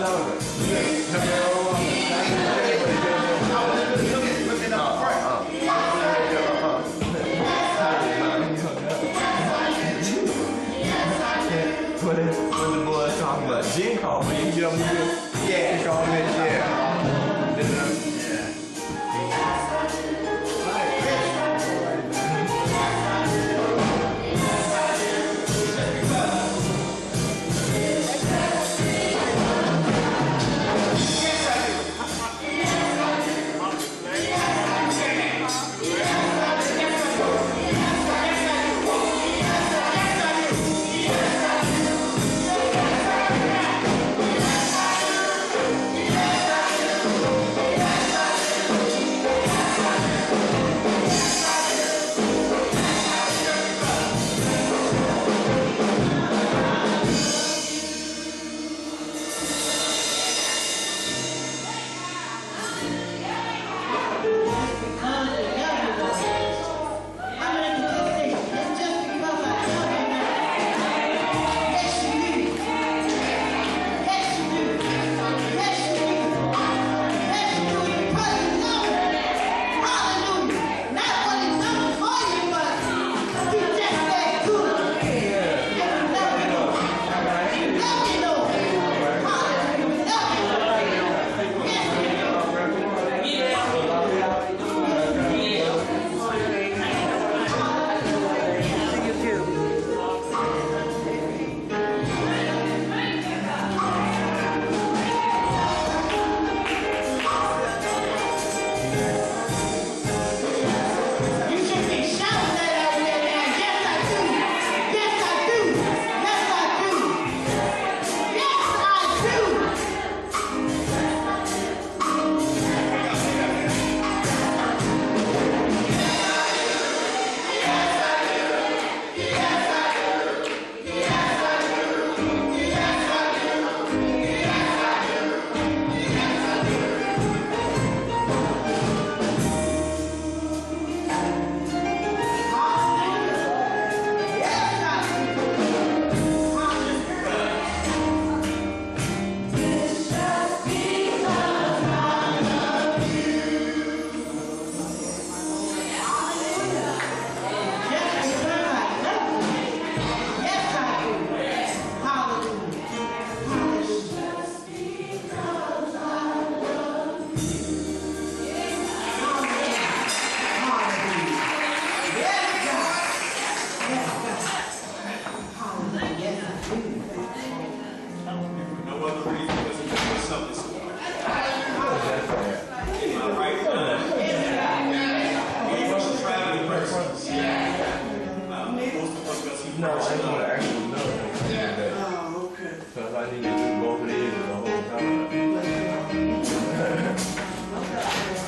When the boys talking about Gene called me, you know what I mean? Yeah, he called me, yeah. No, I just want to actually know that. Oh, okay. Because I need to do both of these the whole time.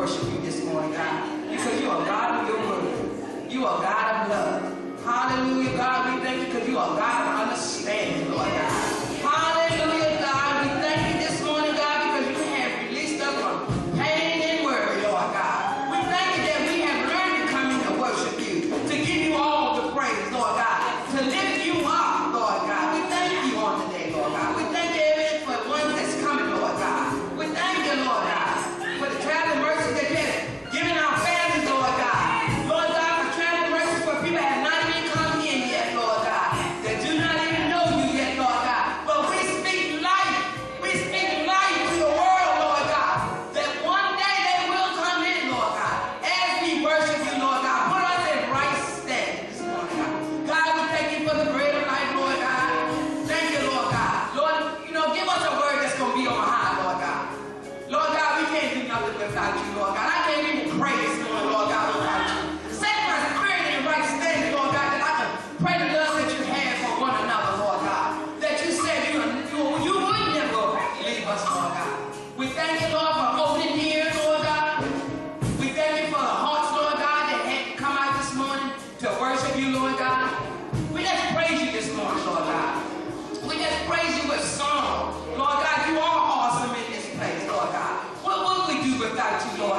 worship you this morning, God, because you are God of your word. You are God of love. Hallelujah, God, we thank you because you are God of understanding, Lord God. Hallelujah, God, we thank you this morning, God, because you have released us from pain and worry, Lord God. We thank you that we have learned to come in to worship you, to give you all the praise, Lord God, to lift you up, Lord God. We thank you on today, Lord God. We thank you for the one that's coming, Lord God. We thank you, Lord God, for the traveling mercy that you have given our families, Lord God. Lord God, for traveling mercy for people that have not even come in yet, Lord God, that do not even know you yet, Lord God. But we speak life. We speak life to the world, Lord God, that one day they will come in, Lord God, as we worship you, Lord God. Put us in right standing this morning, God. God, we thank you for the bread of life, Lord God. Thank you, Lord God. Lord, give us a word that's going to be on high, Lord God. Lord God, we can't do nothing without you, Lord God. I can't even pray this morning, Lord God, without you. Set my spirit in right standing, Lord God, that I can pray the love that you have for one another, Lord God. That you said you would never leave us, Lord God. We thank you, Lord, for opening ears, Lord God. We thank you for the hearts, Lord God, that had to come out this morning to worship you, Lord God. We just praise you this morning, Lord God. We just praise you with song. Lord God, you are awesome in this place, Lord God. What would we do without you, Lord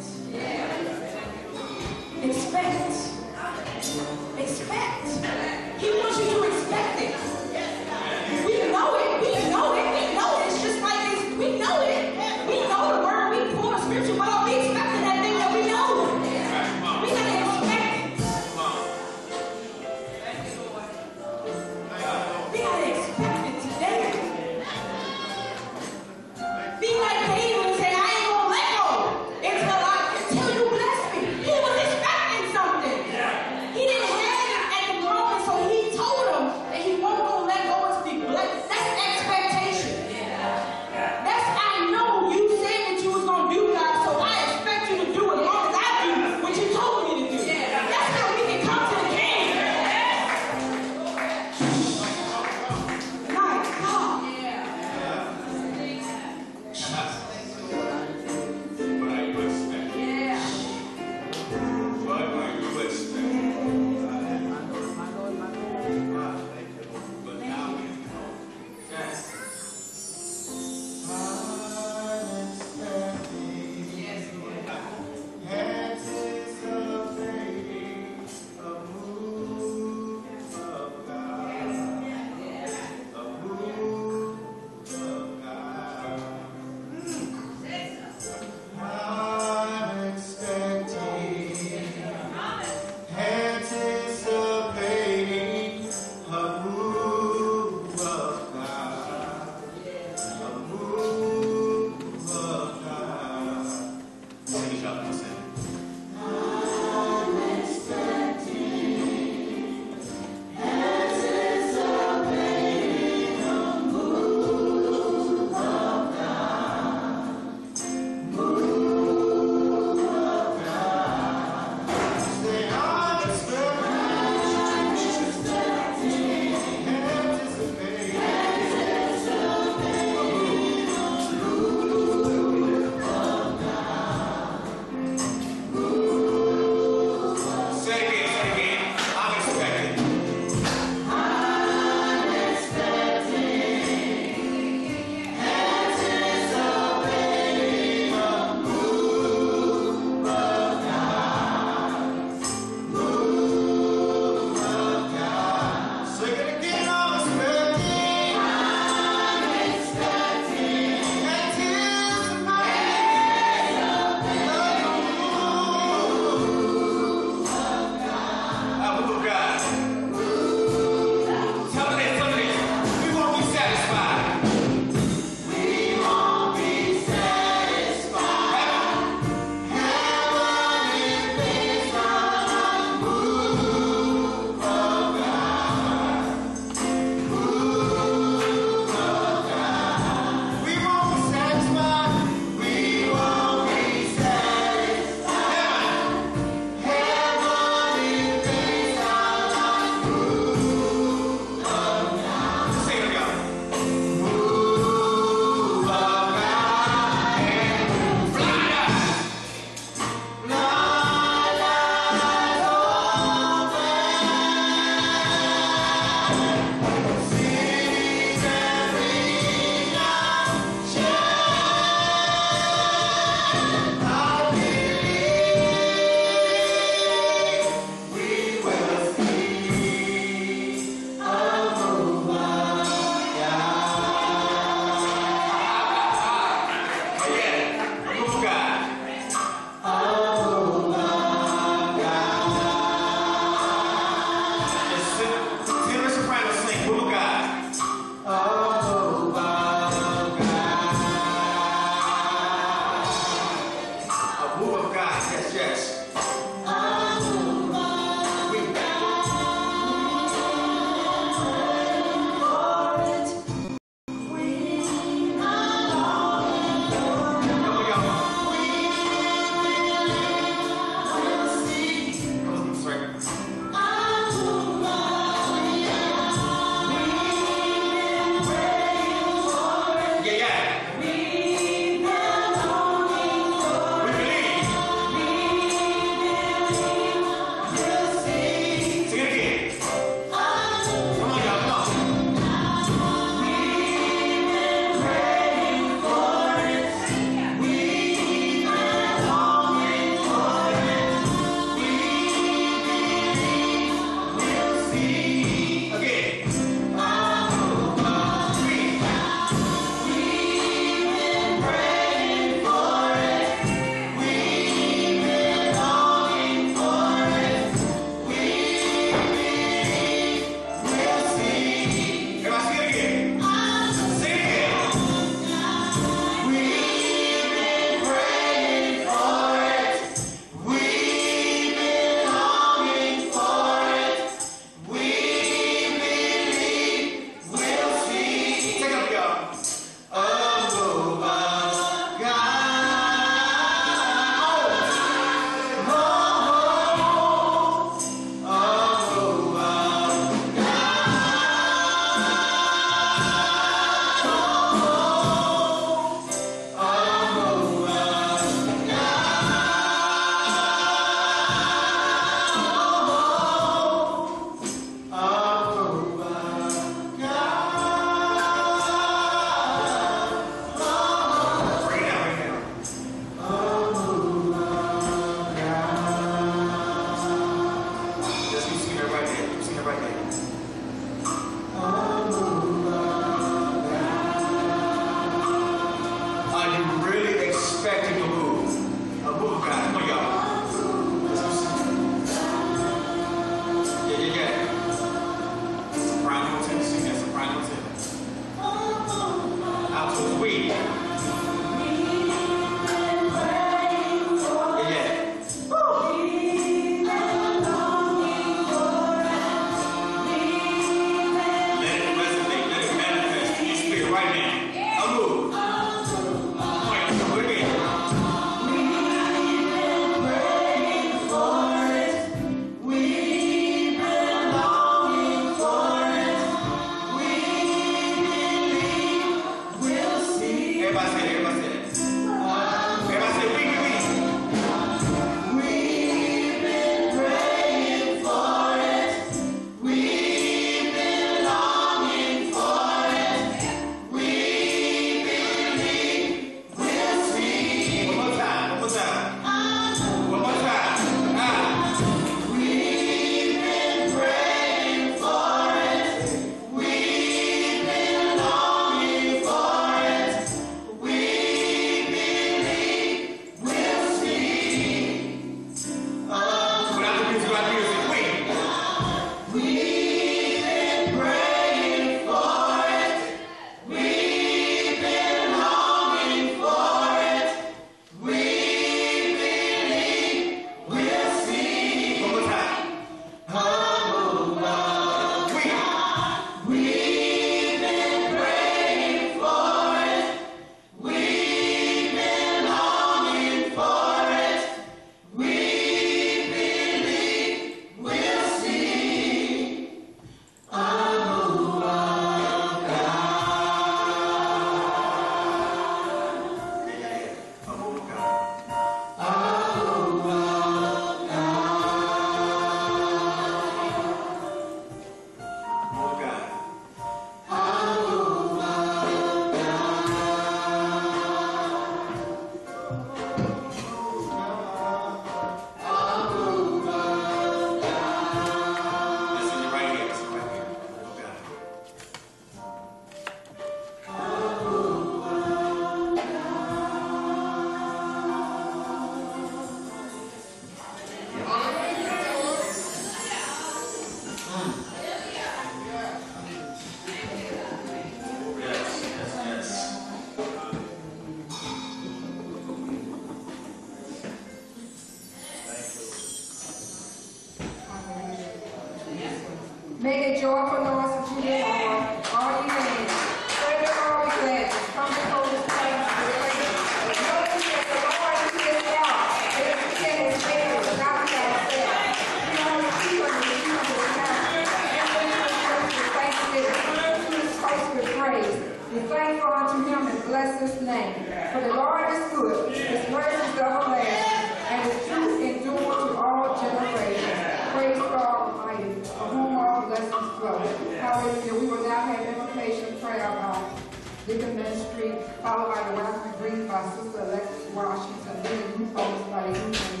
Make a joyful noise unto the Lord, all ye lands. Praise the Lord with gladness. Come before his presence with praise. Know ye that the Lord is his God. Let us pretend his favor without ourselves. He only keepeth the sheep of his house. Enter into his courts with thanksgiving. Into his courts with praise. Be thankful unto him and bless his name. For the Lord is good. His mercy is everlasting, and his truth endures to all generations. Praise God Almighty, of whom all blessings flow. Hallelujah. We will now have invocation prayer by Deacon Ministry, followed by the welcome greeting by Sister Alexis Washington, then the youth focused by the youth ministry.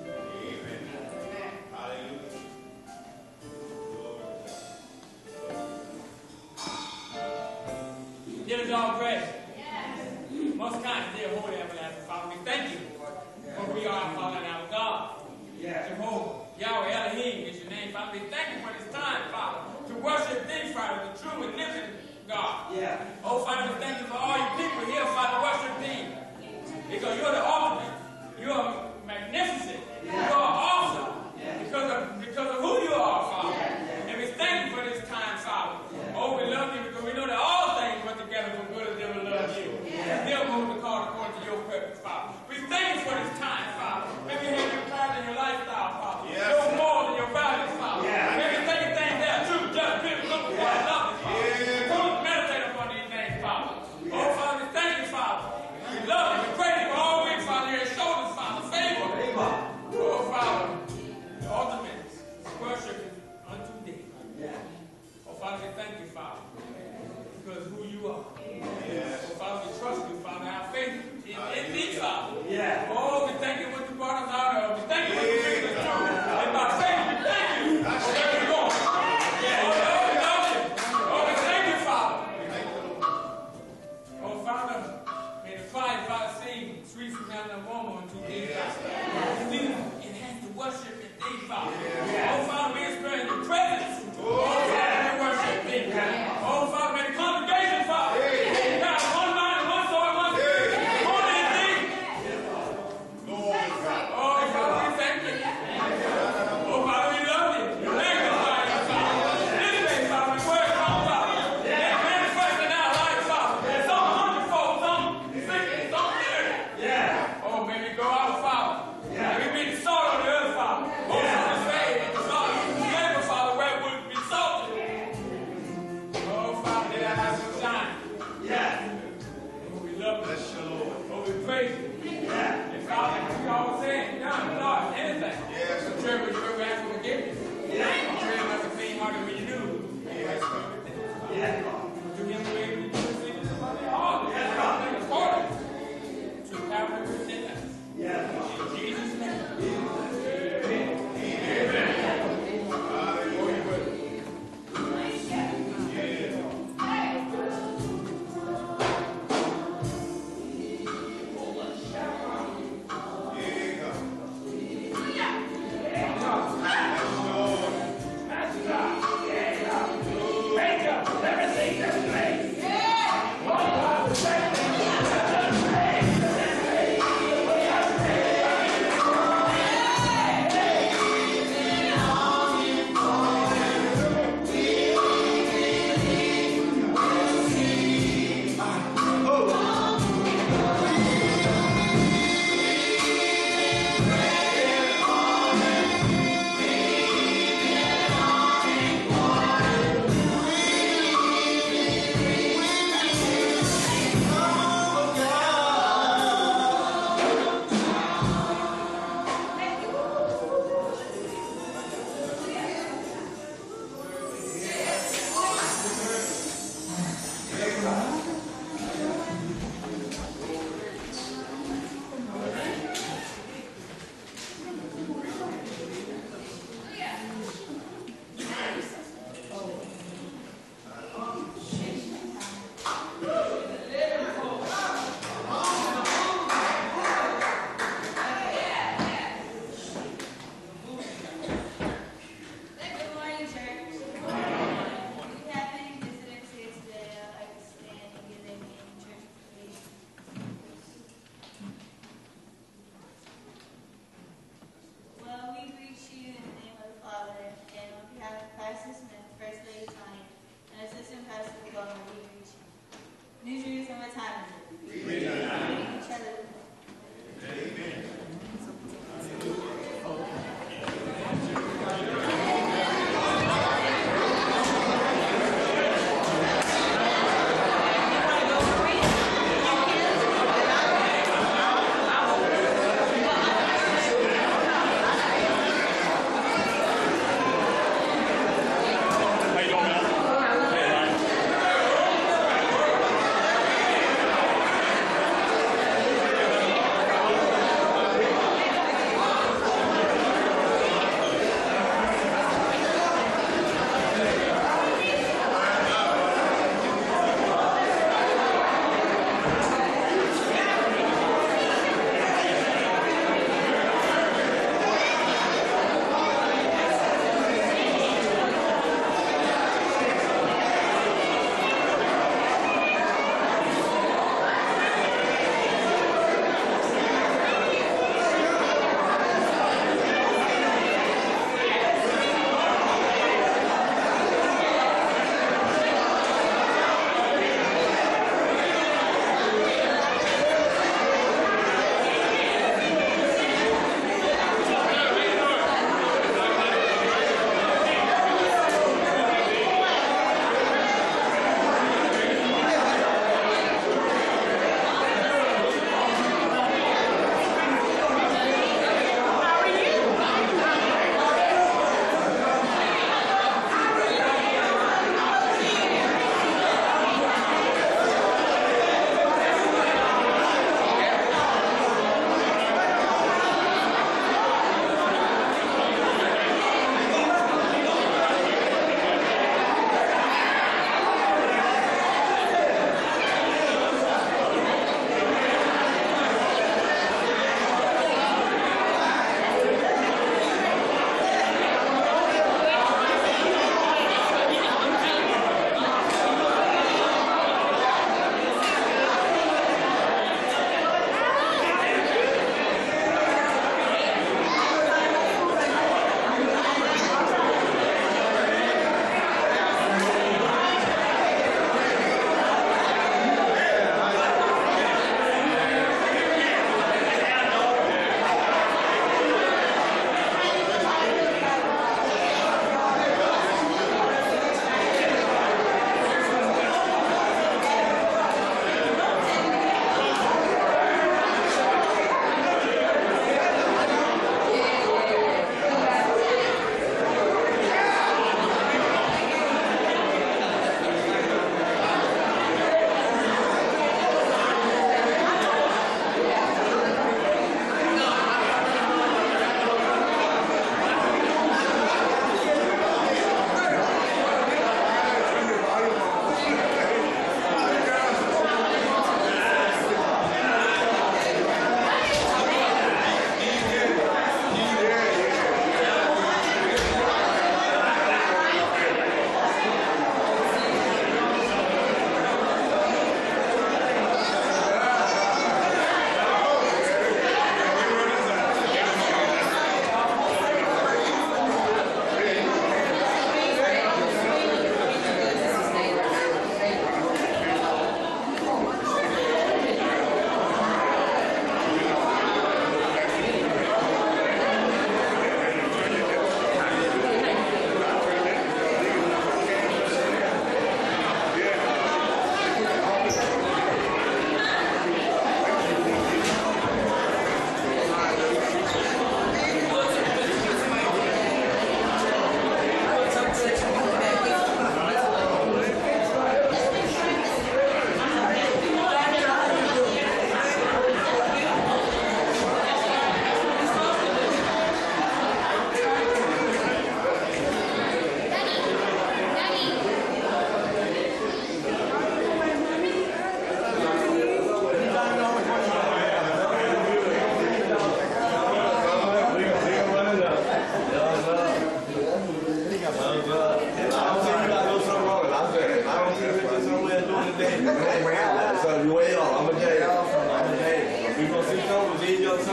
Give us all praise. Most kind, dear Holy Everlasting Father, we thank you for we are our Father and our God. Jehovah, Yahweh, Elohim is your name, Father. We thank you for this time, Father, to worship thee, Father, the true and living God. Oh, Father, we thank you for all your people here, Father, worship thee. Because you're the ultimate. You are magnificent. You are awesome. Because of who you are, Father. And we thank you for this time, Father. Oh, we love you because we know that all things work together for good of them who love you. And they'll go to call according to your purpose, Father. We thank you for this time, Father. Maybe you have your pride in your lifestyle, Father. No more than your values, Father. Maybe take a thing there, too. Just people look for one another, Father. Come meditate upon these things, Father. Oh, Father, we thank you, Father. We love you. We praise you for all week, Father. Your shoulders, Father. Favor. Oh, Father. The ultimate worship is unto thee. Oh, Father, we thank you, Father. Because who you are. Oh, Father, we trust you, Father. Our faith is in thee, Father. Oh, we thank you for what you brought us out of. We thank you for what you bring us through. And by faith, we thank you for where we're going. Oh, Lord, we love you. Oh, we thank you, Father. Oh, Father, may the fire, Father, sing sweet smelling aroma unto thee, Father. We enhance the worship in thee, Father. Oh, Father, we experience your presence. Oh, Father, we worship thee. Oh, Father, may the congregation, Father, have one mind and one soul and one spirit. Only in thee. Oh, Father, we thank you. Oh, Father, we love you. We magnify you, Father. This way, Father, we word come, Father. That manifest in our life, Father. Some 100-fold, some 60, some 30. Oh, may we go out, Father. May we be the salt of the earth, Father. Oh, Father,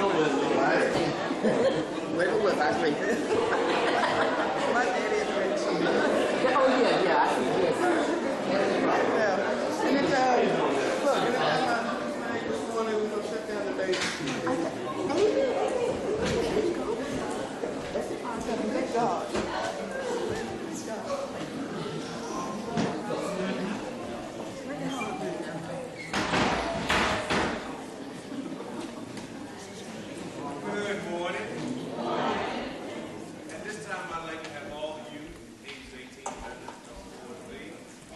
Wiggle whip, I agree. My daddy is rich. Oh, yeah, I see, yes. Yeah. Anytime, look, anytime this morning we're going to shut down the baby. Thank God. Good morning. At this time, I'd like to have all of you, ages 18 and under, come forward, please.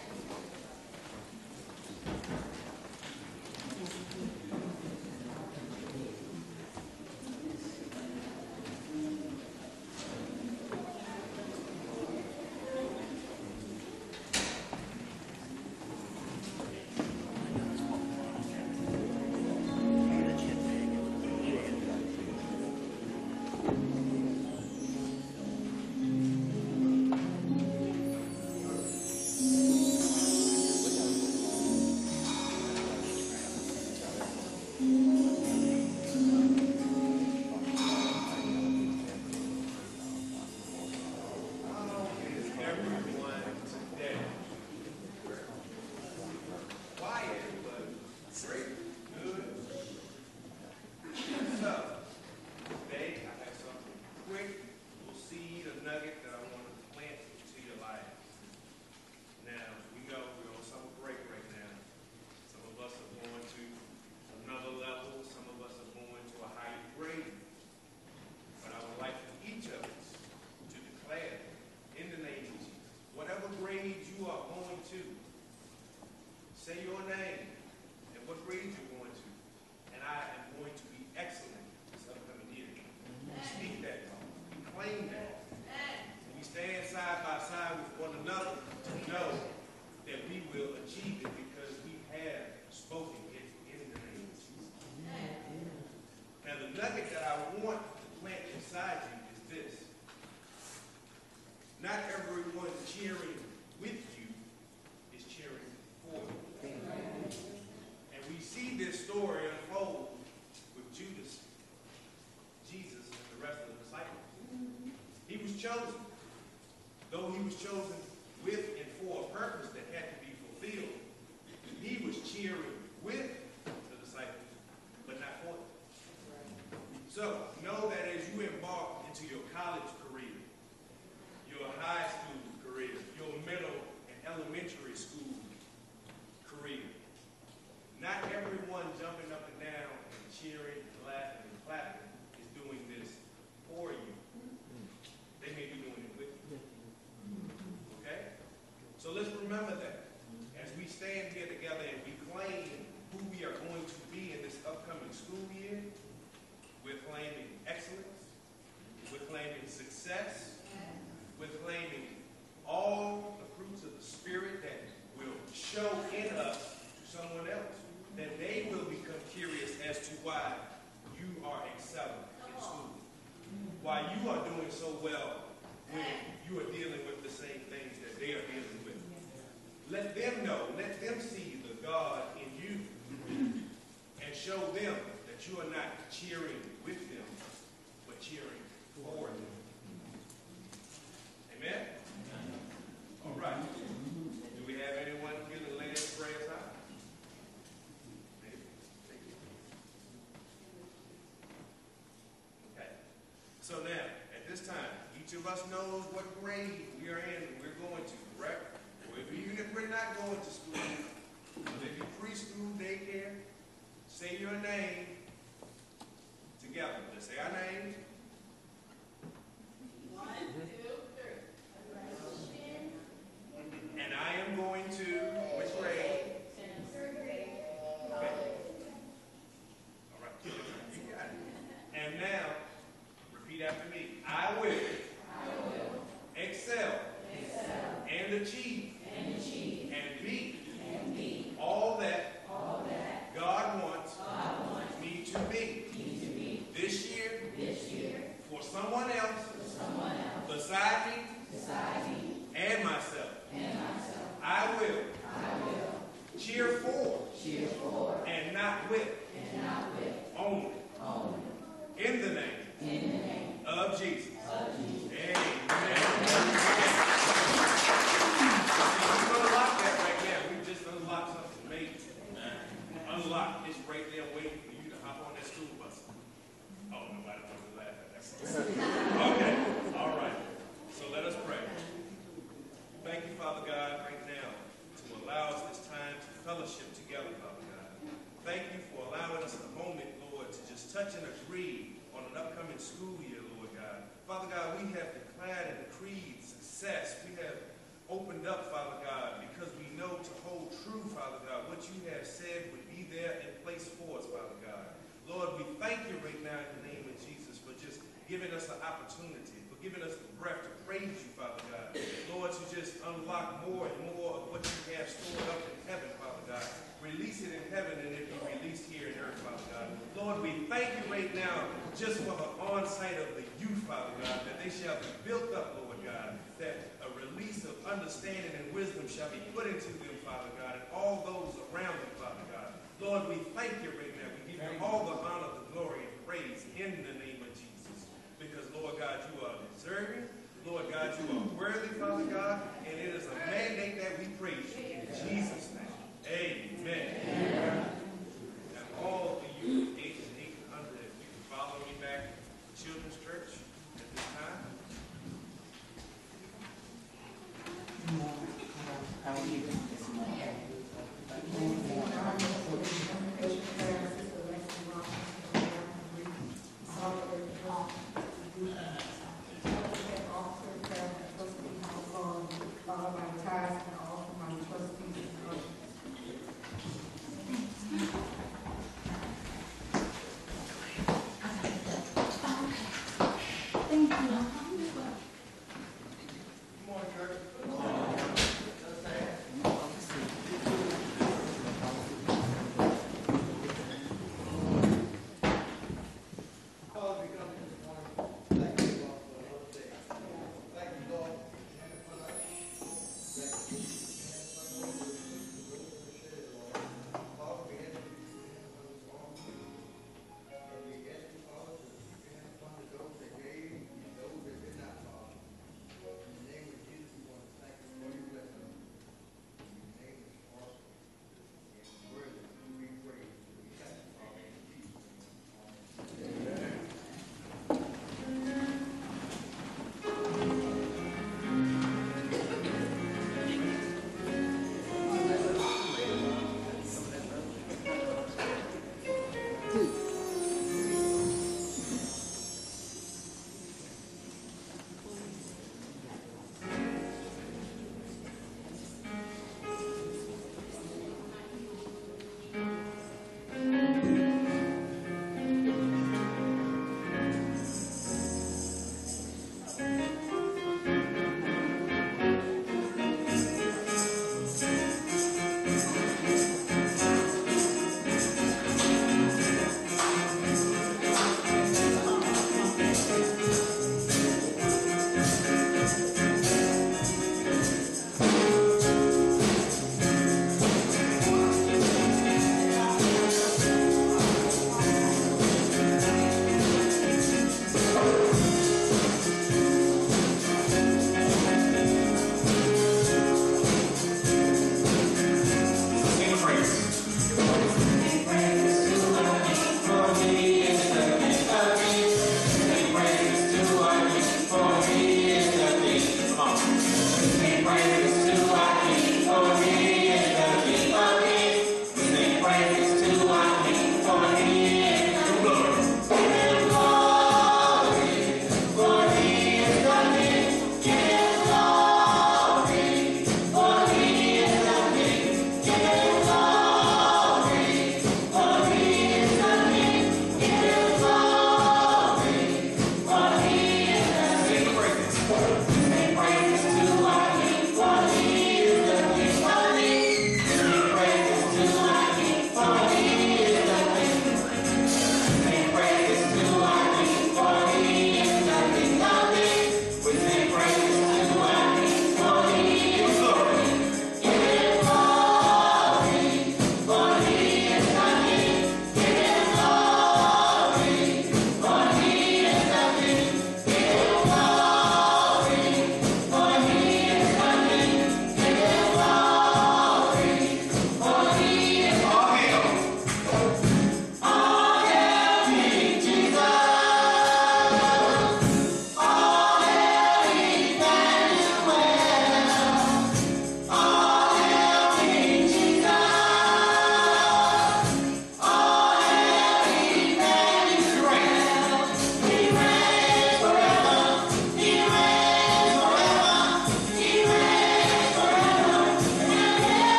Everyone today. Quiet, but great, good. So, today I have something quick, little seed, a nugget that I want to plant into your life. Now, we know we're on summer break right now. Some of us are going to another level. Some of us are going to a higher grade. But I would like for each of us to declare in the name of Jesus, whatever grade you are going to, say your name and what grade you're going to. And I am going to be excellent this upcoming year. Speak that, claim that. We stand side by side with one another to know that we will achieve it because we have spoken it in the name of Jesus. Now the nugget that I want to plant inside you is this. Not everyone cheering with you is cheering for you. And we see this story unfold with Judas, Jesus, and the rest of the disciples. He was chosen. Though he was chosen with and for a purpose that had to be fulfilled, he was cheering with the disciples, but not for them. So, know that as you embark into your college career, your high school career, your middle and elementary school career, not everyone jumping up and down and cheering, and laughing, and clapping is doing this for you. They may be doing it with you. Okay? So let's remember that. As we stand here together and we claim who we are going to be in this upcoming school year, we're claiming excellence, we're claiming success, we're claiming all the fruits of the Spirit that will show in us to someone else, that they will become curious as to why you are excelling in school, why you are doing so well when you are dealing with the same things that they are dealing with. Let them know, let them see the God in you, and show them that you are not cheering with them, but cheering for them. Amen? All right. Do we have anyone here to lay their prayers out? Okay. So now, at this time, each of us knows what grade we are in and we're going to, correct? Or even if we're not going to school, maybe preschool, daycare, say your name together. Let's say our names. 1, 2, 3. And I am going to which grade? 3rd grade. Okay. All right. You got it. And now, repeat after me. I will excel and achieve and be all that God wants me to be this year for someone else beside me and myself. I will cheer for and not with only. kids right there waiting for you to hop on that school bus. Oh, nobody wants to laugh at that. Okay, all right. So let us pray. Thank you, Father God, right now to allow us this time to fellowship together, Father God. Thank you for allowing us a moment, Lord, to just touch and agree on an upcoming school year, Lord God. Father God, we have declared and decreed success. We have opened up, Father God, because we know to hold true, Father God, what you have said would be there in place for us, Father God. Lord, we thank you right now in the name of Jesus for just giving us an opportunity, for giving us the breath to praise you, Father God. Lord, to just unlock more and more of what you have stored up in heaven, Father God. Release it in heaven and it be released here in earth, Father God. Lord, we thank you right now just for the on-site of the youth, Father God, that they shall be built up, Lord God, that a release of understanding and wisdom shall be put into them, Father God, and all those around them, Father God. Lord, we thank you right now. We give you all the honor, the glory, and praise in the name of Jesus. Because, Lord God, you are deserving. Lord God, you are worthy, Father God, and it is a mandate that we praise you. In Jesus' name, amen. And all of you, 8 and 800, if you can follow me back to Children's Church at this time. How are you this morning? Followed by the tithes and all of my trustees and others.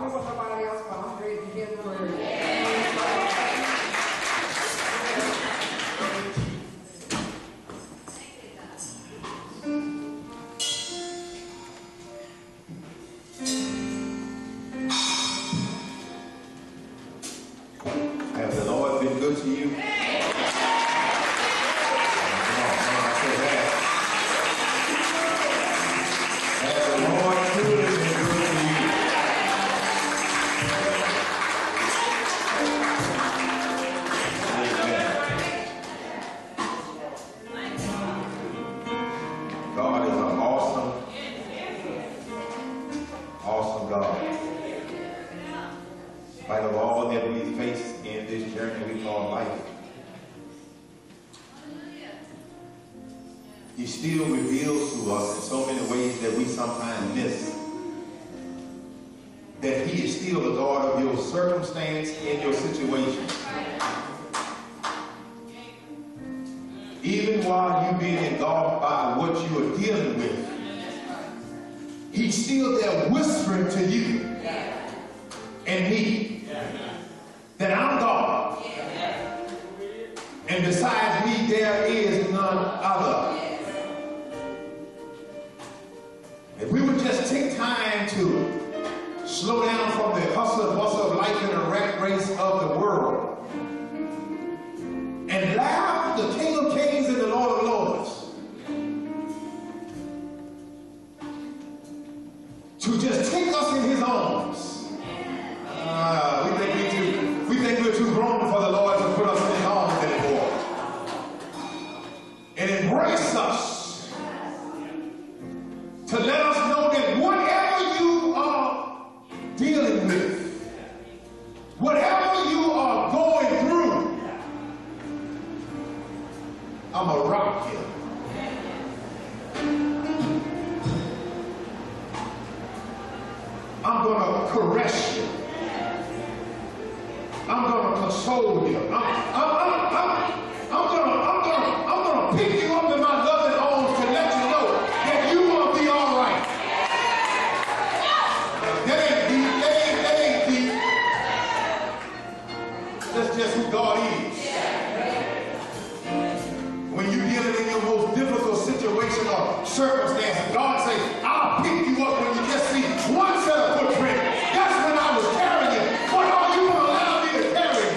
me what nobody else, but I'm ready to hear the word. Has the Lord been good to you? He still reveals to us in so many ways that we sometimes miss that he is still the God of your circumstance and your situation. Even while you're being engulfed by what you are dealing with, he's still there whispering to you and me that I'm God. And besides me, there is none other. If we would just take time to slow down from the hustle and bustle of life and the rat race of the world and allow the King of Kings and the Lord of Lords to just take us in his arms. We think we're too grown for the Lord to put us in his arms anymore. And embrace us. To let us know that whatever you are dealing with, whatever you are going through, I'm a rock here. I'm going to caress you. I'm going to console you. I'm going to pick you up in my loving arms to let you know that you're going to be all right. That ain't deep. That's just who God is. When you're dealing in your most difficult situation or circumstance, God says, I'll pick you up when you just see one set of footprints. That's when I was carrying you. But are you going to allow me to carry you?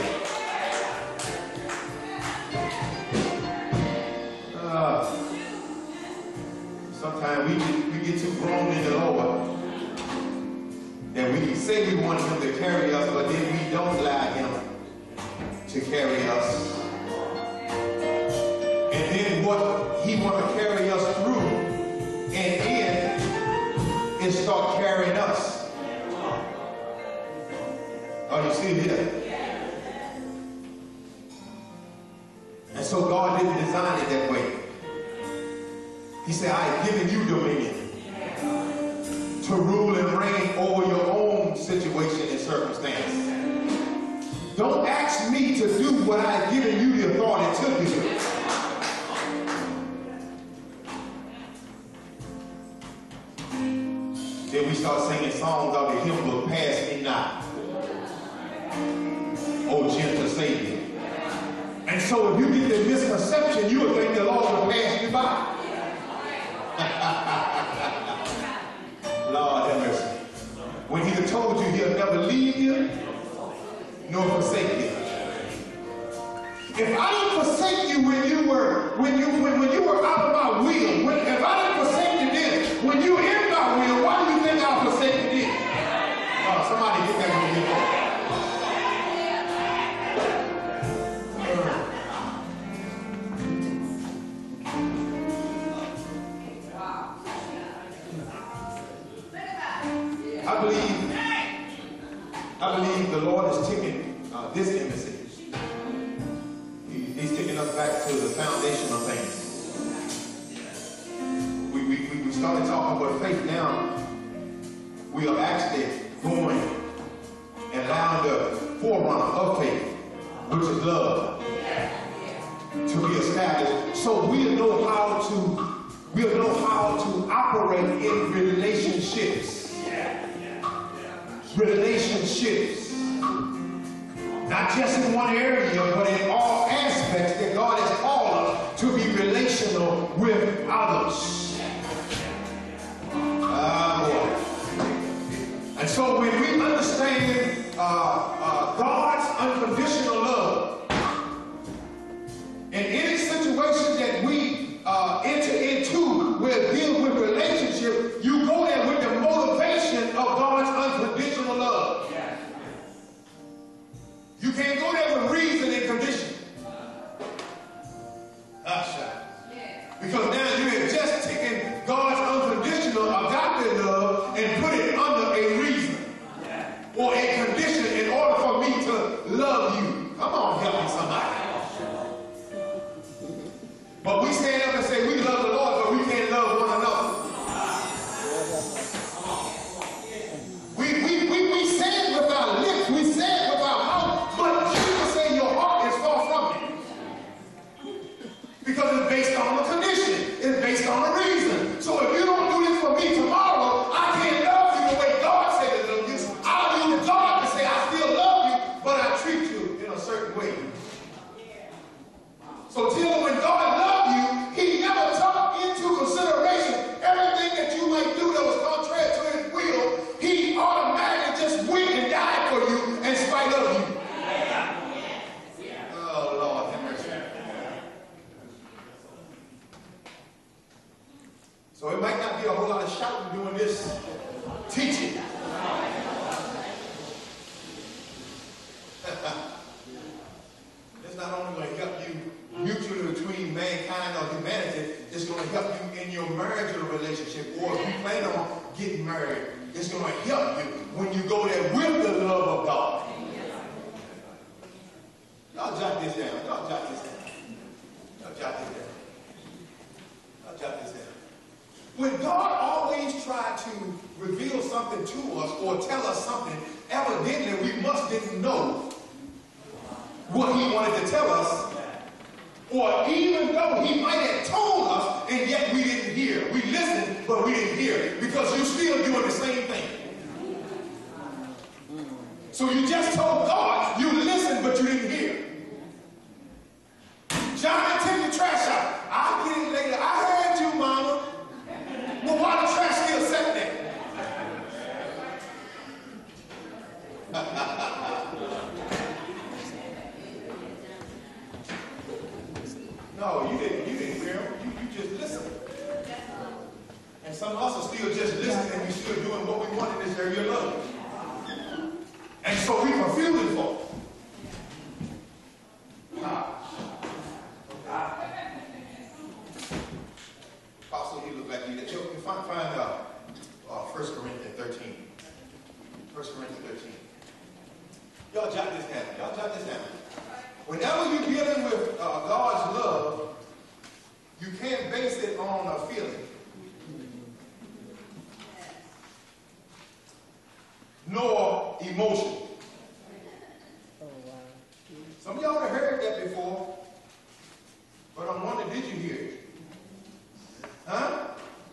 Sometimes we get too grown in the Lord that we say we want him to carry us, but then we don't allow him to carry us. And then what he wants to carry us through and in is start carrying us. Oh, you see it here? And so God didn't design it that way. He said, I have given you dominion to rule and reign over your own situation and circumstance. Don't ask me to do what I've given you the authority to do. Then we start singing songs of the hymn book, Pass Me Not, O Gentle Savior. And so if you get the misconception, you will think the Lord will pass you by. Lord have mercy. When he had told you he'll never leave you nor forsake you. If I didn't forsake you when you were out of my will, if I didn't forsake you then, when you were in my will, why do you think I'll forsake you then? Oh, somebody get that from me. I believe the Lord is taking this embassy. He's taking us back to the foundation of things. We started talking about faith. Now we are actually going and allowing the forerunner of faith, which is love, to be established. So we'll know how to operate in relationships. relationships. Not just in one area, but in all aspects that God has called us to be relational with others. Boy. And so when we understand God's unconditional love, in any situation that we enter into where deal with relationship, you go there with the motivation of God's unconditional love. You can't go there with reason and condition. Because now you have just taken God's unconditional agape love and put it under a reason or a condition in order for me to love you. Come on, help me somebody. But we stand up and say we love the Lord, but we can't love one another. We say it with our lips, we say it with our mouth, but Jesus said your heart is far from me. Because it's based on a condition, it's based on a reason. So if you don't do this for me tomorrow, I can't love you the way God said to love you. I'll use God to say I still love you, but I treat you in a certain way. So till when God loved you, he never took into consideration everything that you might do that was contrary to his will. He automatically just went and died for you in spite of you. Oh, Lord, have mercy. So it might not be a whole lot of shouting doing this teaching. It's not only going to help you mutually between mankind or humanity, it's going to help you in your marital relationship, or if you plan on getting married, it's going to help you when you go there with the love of God. Y'all jot this down. Y'all jot this down. Y'all jot this down. Y'all jot this down. When God always tried to reveal something to us or tell us something, evidently we must didn't know what he wanted to tell us. Or even though he might have told us, and yet we didn't hear. We listened, but we didn't hear. Because you're still doing the same thing. So you just told God, you listened, but you didn't hear. Johnny, take the trash out. I'll get it later. I heard you, Mama. Well, why the trash still sitting there? No, you didn't hear him. You just listened. And some of us are still just listening and we're still doing what we want in this area of love. And so we confuse folk. Apostle, he looked like he did. You find 1 Corinthians 13. 1 Corinthians 13. Y'all jot this down. Y'all jot this down. Whenever you're dealing with God's love, you can't base it on a feeling. Nor emotion. Some of y'all have heard that before, but I'm wondering, did you hear it? Huh?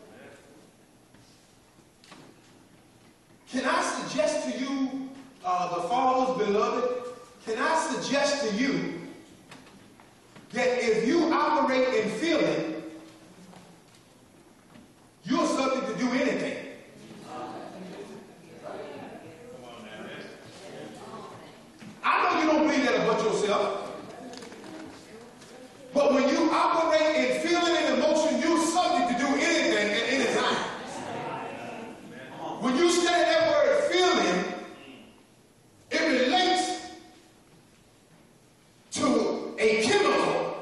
Can I suggest to you, the followers, beloved, can I suggest to you that if you operate in feeling, you're subject to do anything. I know you don't believe that about yourself. But when you operate in feeling and emotion, you're subject to do anything at any time. When you study that word feeling, it relates to a chemical.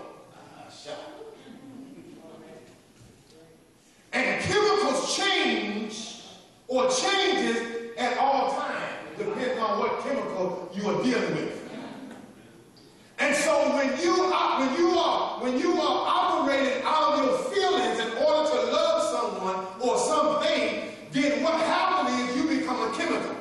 And chemicals change or changes at all times, depending on what chemical you are dealing with. And so when you are operating out of your feelings in order to love someone or something, then what happens is you become a chemical.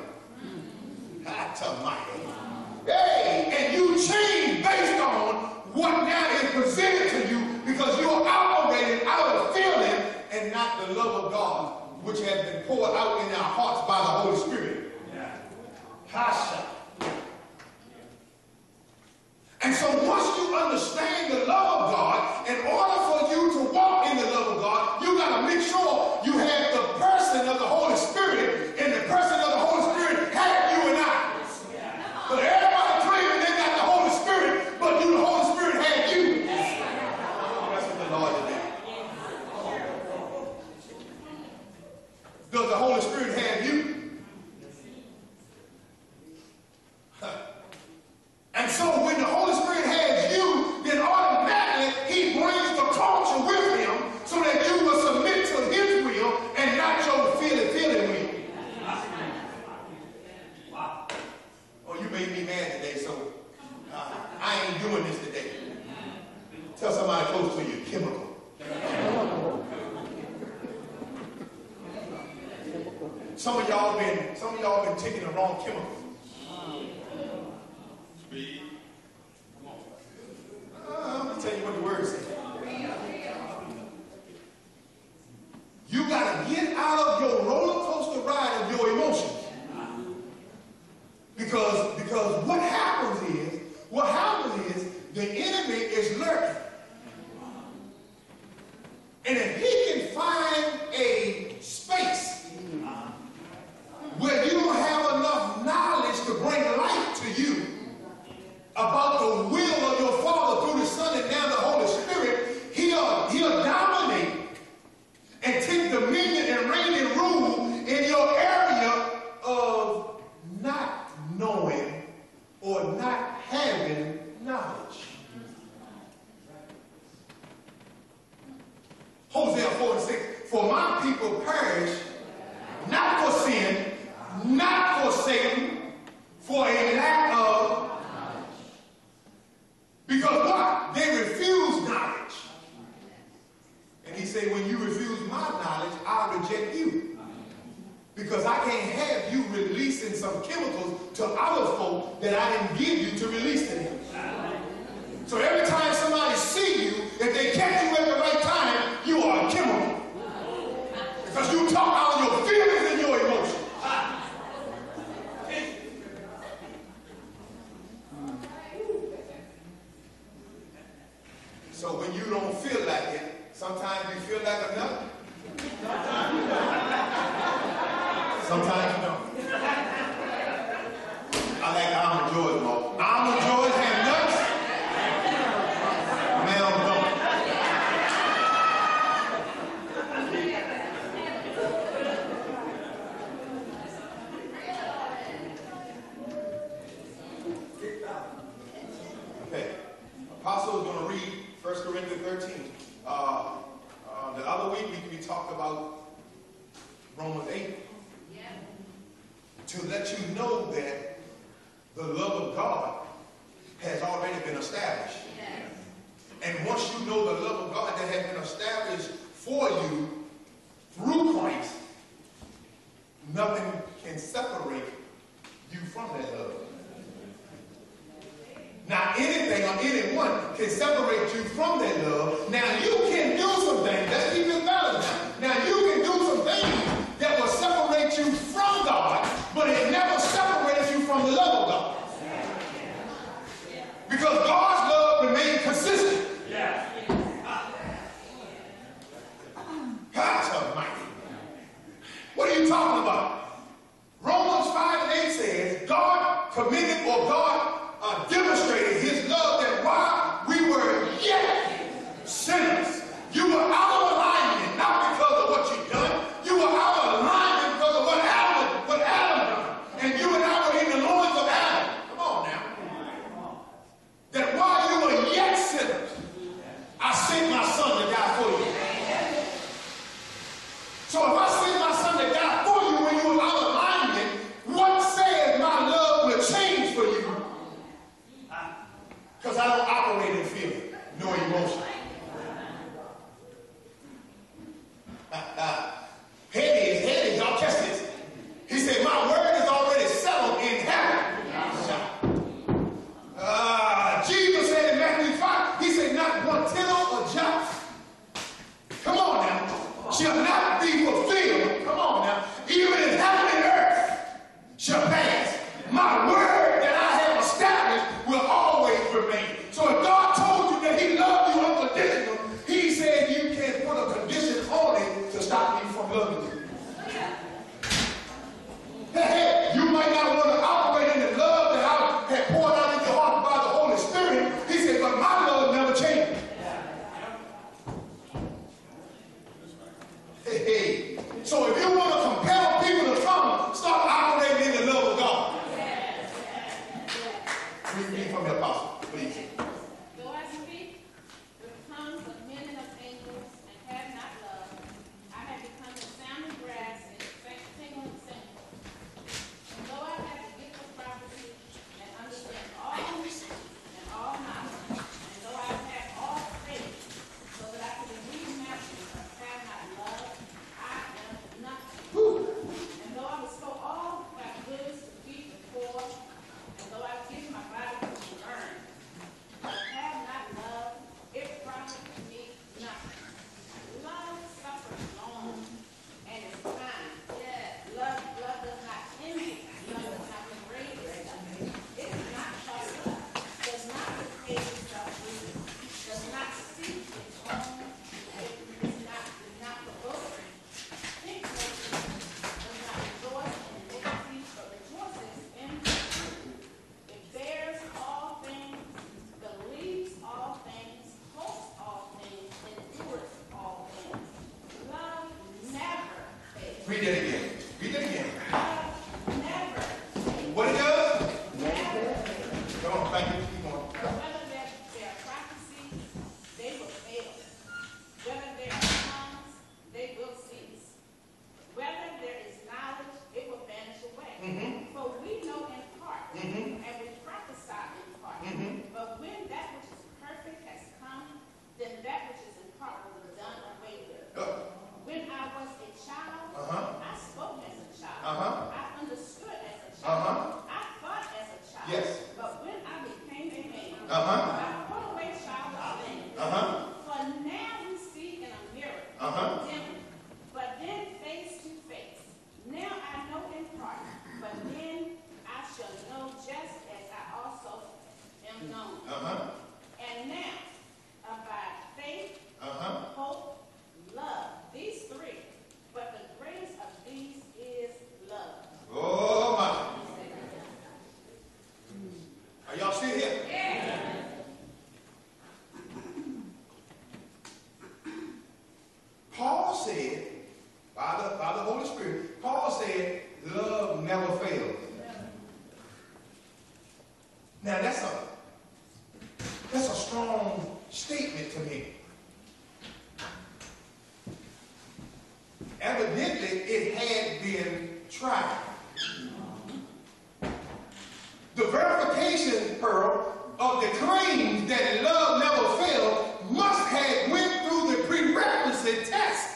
Hey, and you change based on what now is presented to you because you are operating out of feeling and not the love of God, which has been poured out in our hearts by the Holy Spirit. Pasha. And so once you understand the love of God, in order for you to walk in the love of God, you got to make sure you have the person of the Holy Spirit, and the person of the Holy Spirit have you and I. But everybody claiming they got the Holy Spirit, but you, the Holy Spirit, had you. That's what the Lord did. Does the Holy Spirit have you? And so when the Holy Spirit has you, then automatically he brings the culture with him so that you will submit to his will and not your feeling will. Wow. Oh, you made me mad today, so I ain't doing this today. Tell somebody close to you, chemical. Some of y'all been taking the wrong chemicals. Speed. I'm going to tell you what the word says. You got to get out of your roller coaster ride of your emotions. Because what happens is the enemy is lurking. And if he can find a space where you don't have enough knowledge to bring light to you about the will of your Father through the Son and now the Holy Spirit, he'll dominate and take dominion and reign and rule in your area of not knowing or not having knowledge. Hosea 4:6, for my people perish, not for sin, not for Satan, for a lack of knowledge. Because what? They refuse knowledge. And he said, when you refuse my knowledge, I'll reject you. Because I can't have you releasing some chemicals to other folk that I didn't give you to release to them. So every time somebody see you, if they catch you at the right time, you are a chemical. Because you talk out of your feelings and your emotions. So when you don't feel like it, sometimes you feel like a nut. Sometimes you don't. I like almond joys more. Almond joys have nuts. Mel don't. Okay. Apostle is going to read 1 Corinthians 13. The other week we talked about Romans 8. To let you know that the love of God has already been established. And once you know the love of God that has been established for you through Christ, nothing can separate you from that love. Now, anything or anyone can separate you from that love. Now, you can do some things. Let's keep it valid now. Now, you can do some things that will separate you from God, but it never separates you from the love of God. Because God's love remains consistent. God Almighty. What are you talking about? Romans 5:8 says, God committed or God demonstrated his love that while we were yet sinners, you were out of alignment, not because of what you've done. You were out of alignment because of what Adam done. And you and I were in the loins of Adam. Come on now. That while you were yet sinners, I sent my son to die for you. So if I sent my son to die for you when you were out of alignment, what says my love will change for you? Because I don't operate in fear, no emotion. Read from the apostle, please. Though I speak with tongues of men and of angels and have not love, I have become the sounding brass and tingling cymbal. And though I have the gift of prophecy and understand all mysteries and all knowledge, and though I have all faith so that I can remove mountains but have not love, I am nothing. And though I bestow all my goods to feed the poor, and though I give my body to burn, but have not love, it profits me nothing. Love suffers long and is kind. Love does not envy. Love does not enrage itself. It is not puffed up. Does not repay itself evil. Does not seek its own. It is not provoked. Thinks no evil. Does not rejoice in iniquity, but rejoices in truth. It bears all things, believes all things, hopes all things, endures all things. Love never fails. Read that again. Read that again. Love never fails. What it does? Never fails. Come on, thank you. Keep going. Whether there are prophecies, they will fail. Whether there are tongues, they will cease. Whether there is knowledge, it will vanish away. For we know in part, and we prophesy in part. But when that which is perfect has come, then that which is in part will be done away with. When I was a child, I spoke as a child. I understood as a child. I thought as a child. Yes. But when I became a man, I put away childish things. For now we see in a mirror, dimly, but then face to face. Now I know in part, but then I shall know just as I also am known. And now abide faith, hope, love. These three, but the greatest of these is love. Oh, my. Are y'all still here? Paul said, by the Holy Spirit, Paul said, love never fails. Now that's a strong statement to me. Evidently, it had been tried. The verification, Pearl, of the claims that love never failed must have went through the prerequisite test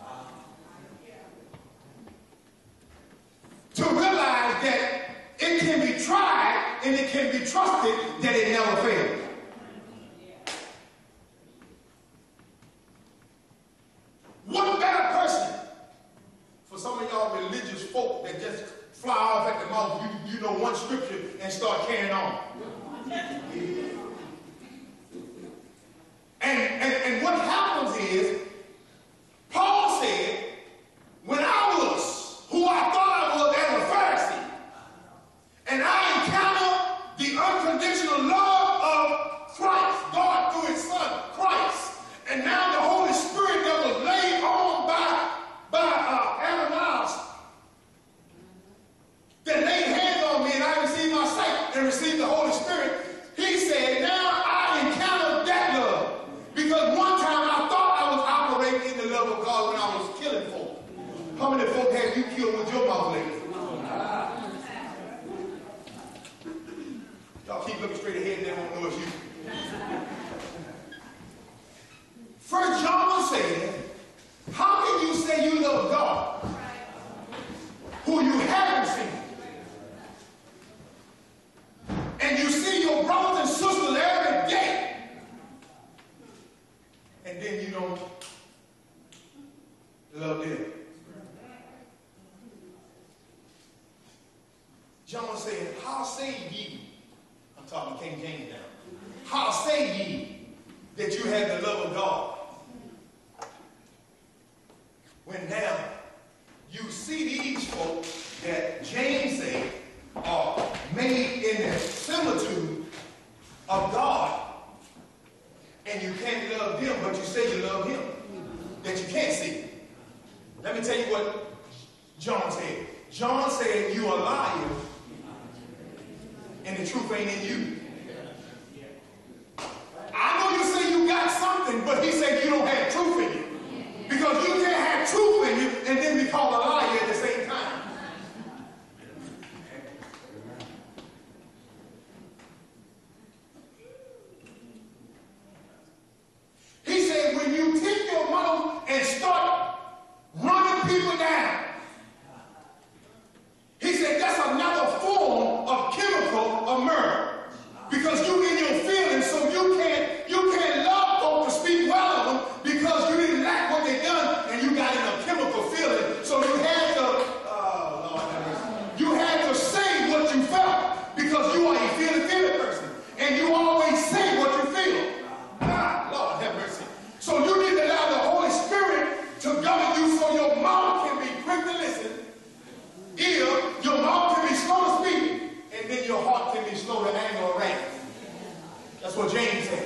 to realize that it can be tried and it can be trusted that it never failed. What better person for some of y'all religious folk that just fly off at the mouth, you know one scripture and start carrying on. And what happens is, Paul said, when I was who I thought I was as a Pharisee, and I encountered the unconditional love of Christ, God through his son, Christ, and now the Holy Spirit that was laid on by Ananias, that laid hands on me and I received my sight and received the Holy Spirit. He said, now I encountered that love. Because one time I thought I was operating in the love of God when I was killing folk. How many folk have you killed with your mouth lately? Y'all keep looking straight ahead and they won't know it's you. First John said, how can you say you love God who you haven't seen? And you see your brothers and sisters every day, and then you don't love them. John said, how say ye, I'm talking King James now, how say ye that you have the love of God, when now you see these folk that James said are made in the similitude of God, and you can't love them, but you say you love him, that you can't see. Let me tell you what John said. John said, you are liars and the truth ain't in you. I know you say you got something, but he said you don't have truth in you. Because you can't have truth in you and then be called a liar at the same time. He said when you take your mouth and start running people down, he said that's another form of chemical of murder. Because you in your feelings, so you can't love folk to speak well of them because you didn't like what they done and you got in a chemical feeling. So you had to say what you felt because you are a feeling person. And you always say what you feel. Lord have mercy. So you need to allow the Holy Spirit to govern you so your mouth can be quick to listen, your mouth can be slow to speak, and then your heart can be slow to anger or wrath. That's what James said.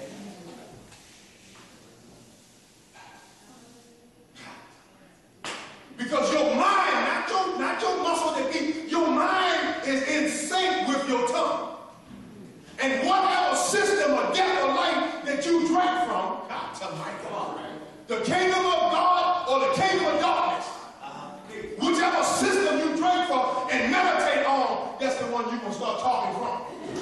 Because your mind, not your muscle that beat, your mind is in sync with your tongue. And whatever system of death or life that you drank from, God tell Michael, the kingdom of God or the kingdom of darkness, whichever system you drink from and meditate on, that's the one you're going to start talking from.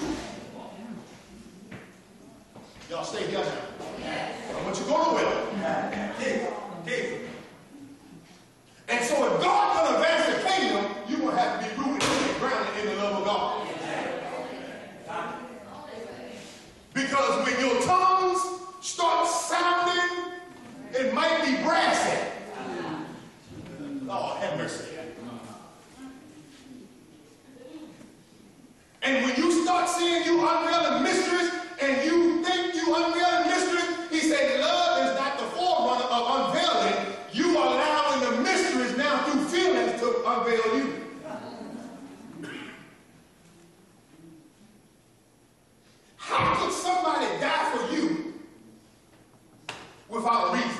Y'all stay here now. I want you going with it. And so if God can advance the kingdom, you're going to have to be rooted and grounded in the love of God. Because when your tongues start sounding, it might be brassy. Lord have mercy. And when you start seeing you unveiling mysteries and you think you unveiling mysteries, he said love is not the forerunner of unveiling. You are allowing the mysteries now through feelings to unveil you. How could somebody die for you without a reason?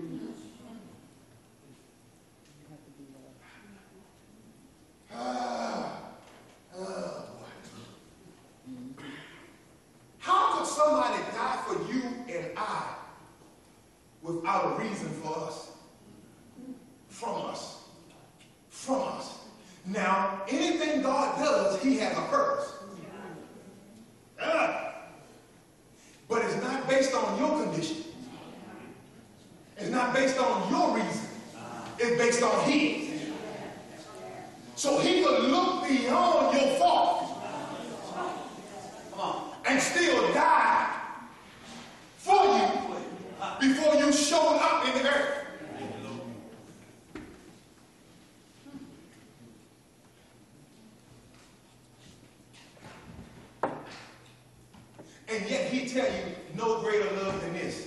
How could somebody die for you and I without a reason for us? From us. From us. Now, anything God does, he has a purpose. But it's not based on your condition. It's not based on your reason. It's based on his. So he could look beyond your fault and still die for you before you showed up in the earth. And yet he tell you no greater love than this.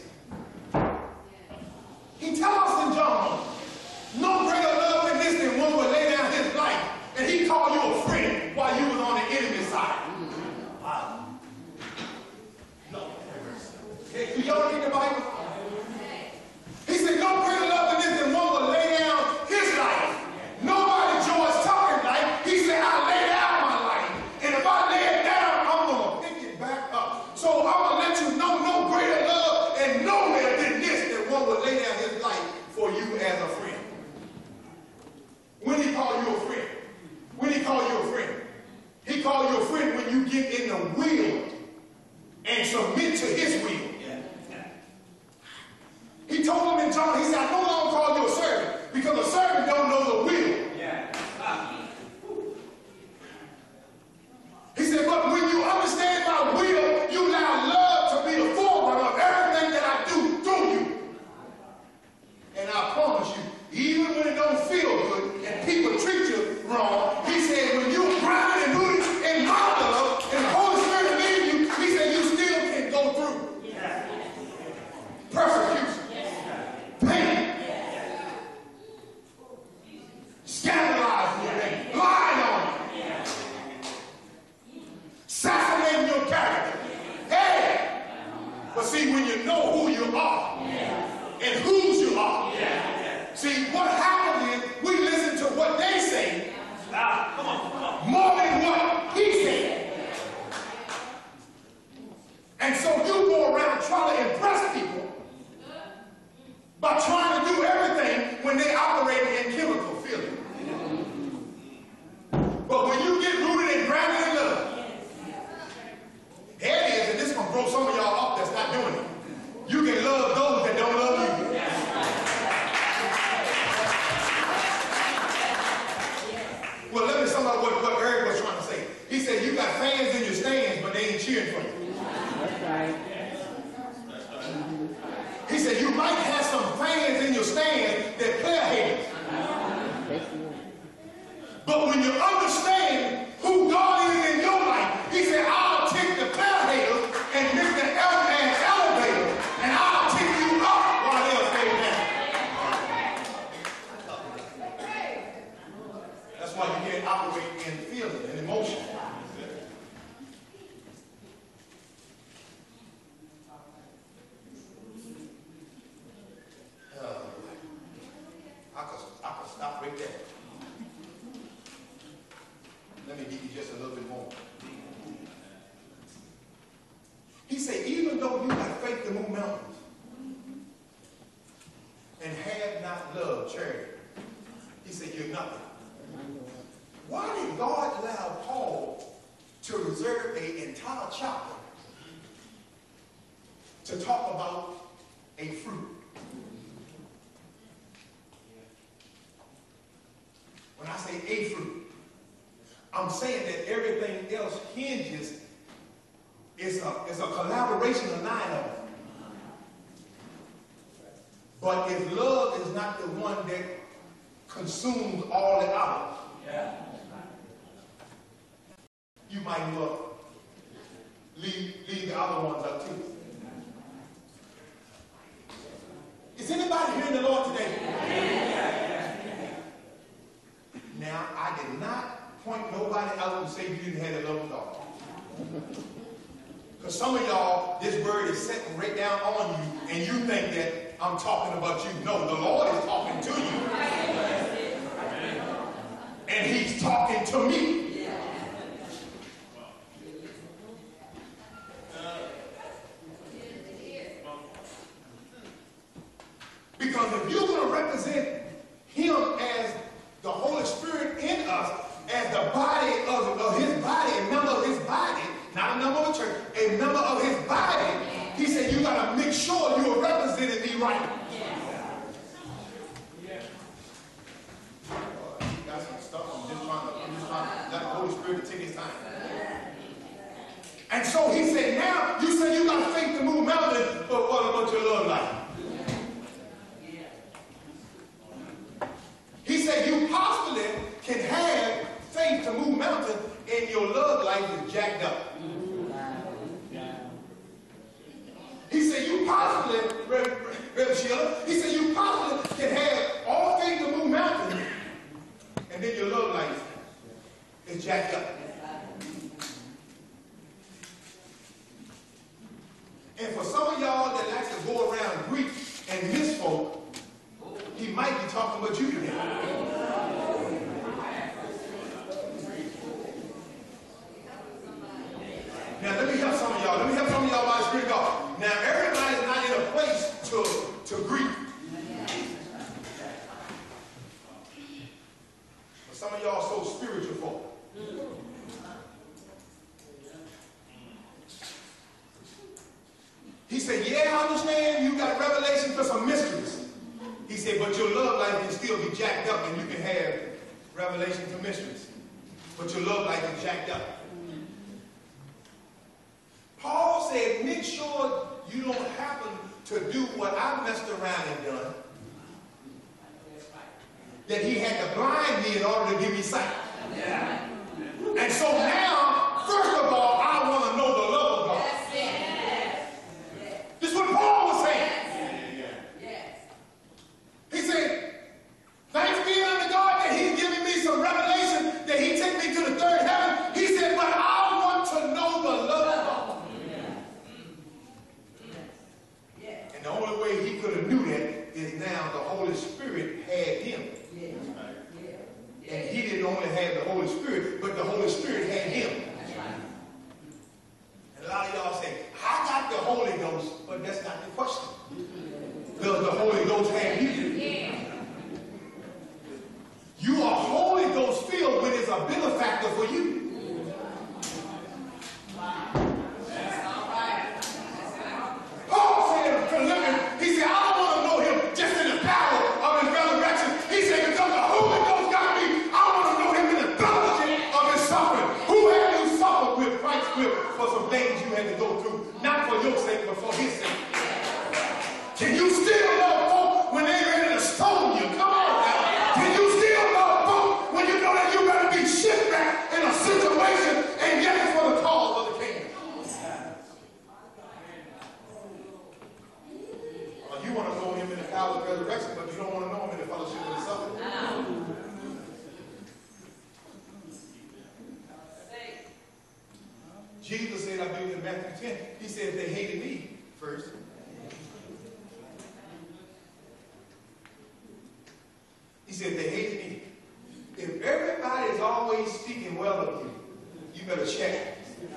He tells us in John, no greater love than this than one would lay down his life. And he called you a friend while you was on the enemy side. Wow. No. Hey, do y'all read the Bible? He said no greater love than this than one would lay down his life. Nobody George talking life. He said I lay down my life. And if I lay it down, I'm going to pick it back up. So I'm going to let you know no greater love and nowhere than this that one would lay down his life for you as a friend. When he call you a friend? When he call you a friend? He call you a friend when you get in the will and submit to his will. He told him in John, he said, I no longer call you a servant because a servant don't know the will. He said, but when you understand my will, you allow love to be the forerunner of everything that I do through you. And I promise you, even when it don't feel good and people treat you wrong, he said, when you're grounded and rooted in my love and the Holy Spirit leads you, he said, you still can go through persecution, pain, scandalizing your name, lying on you, assassinating your character. Hey! But see, when you know who you are and whose you are, see, what happens is we listen to what they say more than what he said. And so you go around trying to impress people by trying to do everything when they operate in chemical feeling. But when you get rooted and grounded in love, there it is, and this is going to grow some of y'all up that's not doing it. You can love those that don't love you. Well, let me sum up what Eric was trying to say. He said, you got fans in your stands, but they ain't cheering for you. That's right. He said, you might have some fans in your stands that player haters. But when you understand who God is in your life, he said, I'll take the player haters and make the elevator, and I'll take you up while they'll stay down. That's why you can't operate in feeling and emotion. I could stop right there. Let me give you just a little bit more. He said, even though you have faith to move mountains and have not love, charity, he said, you're nothing. Why did God allow Paul to reserve an entire chapter to talk about a fruit? When I say a fruit, I'm saying that everything else hinges, it's a collaboration of 9 of them. But if love is not the one that consumes all the others, you might well leave the other ones up too. Is anybody hearing the Lord today? Now, I did not point nobody out and say you didn't have the love of God. Because some of y'all, this word is sitting right down on you, and you think that I'm talking about you. No, the Lord is talking to you. And he's talking to me. Because if you're going to represent him as the Holy Spirit in us, as the body of his body, a member of his body, not a member of the church, a member of his body, he said you got to make sure you are representing me right. Got some stuff. I'm just trying to let the Holy Spirit take his time. And so he said, now you say you got faith to move mountains, but what about your love life? He said you possibly can have faith to move mountains and your love life is jacked up. He said you possibly, Reverend Sheila, he said you possibly can have all faith to move mountains and then your love life is jacked up. And for some of y'all that like to go around Greek and misfolk, he might be talking about you today. Now let me help some of y'all. Let me help some of y'all by the Spirit of God. Now everybody's not in a place to greet. But some of y'all are so spiritual folk. He said, yeah, I understand you got revelation for some mysteries. He said, but your love life can still be jacked up and you can have revelation to mysteries. But your love life is jacked up. Paul said, make sure you don't happen to do what I messed around and done. That he had to blind me in order to give me sight. Yeah. And so now, first of all, I want to know the love of God. This is what Paul was saying. He said, thanks be unto God that he's giving me some revelation, that he take me to the third heaven. He said, but I want to know the love of God. And the only way he could have knew that is now the Holy Spirit had him. And he didn't only have the Holy Spirit, but the Holy Spirit had him. Ghost, but that's not the question. Does the Holy Ghost have you? You are Holy Ghost filled when it's a benefactor for you. Paul said in Philippians, he said, I don't want to know him just in the power of his resurrection. He said, because the Holy Ghost got me, I want to know him in the fellowship of his suffering. Who have you suffered with Christ with for some things you had to go through? Not for your sake, but for his sake. Can you still love folk when they're ready to stone you? Come on now. Can you still love folk when you know that you're going to be shipwrecked in a situation and yet it's for the cause of the kingdom? You want to know him in the power of resurrection, but you don't want to know him in the fellowship of his suffering. Jesus said, I believe in Matthew 10, he said they hated me first. He said they hated me. If everybody is always speaking well of you, you better check.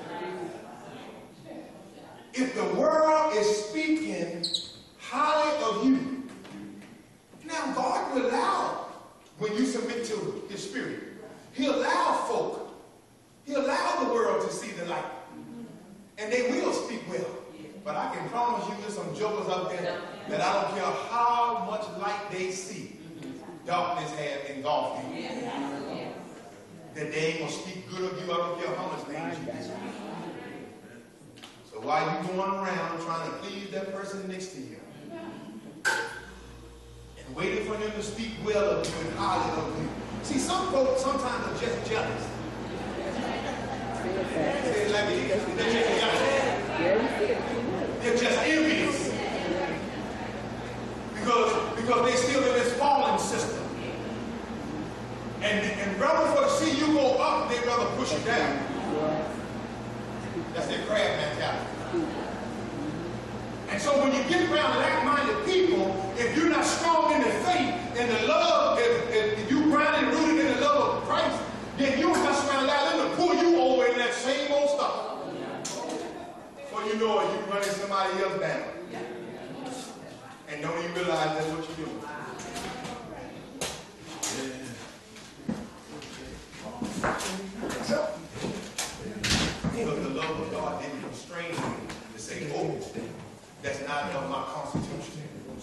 If the world is speaking highly of you, now God will allow, when you submit to his spirit, he'll allow folk, he'll allow the world to see the light. And they will speak well. But I can promise you there's some jokers out there that I don't care how much light they see, darkness has engulfed you. That they ain't going to speak good of you. I don't care how much things you do. So while you going around trying to please that person next to you, and waiting for them to speak well of you and highly of you. See, some folks sometimes are just jealous. Say it like it is. They're just jealous. They're just envious. Because they still in this fallen system. And rather for to see you go up, they'd rather push you down. That's their crab mentality. And so when you get around like-minded people, if you're not strong in the faith and the love, if you're grounded and rooted in the love of Christ, then you'll mess around and allow them to pull you over in that same old stuff. Before you know it, you're running somebody else down. And don't even realize that's what you're doing. Because the love of God didn't constrain you to say, oh, that's not of my constitution.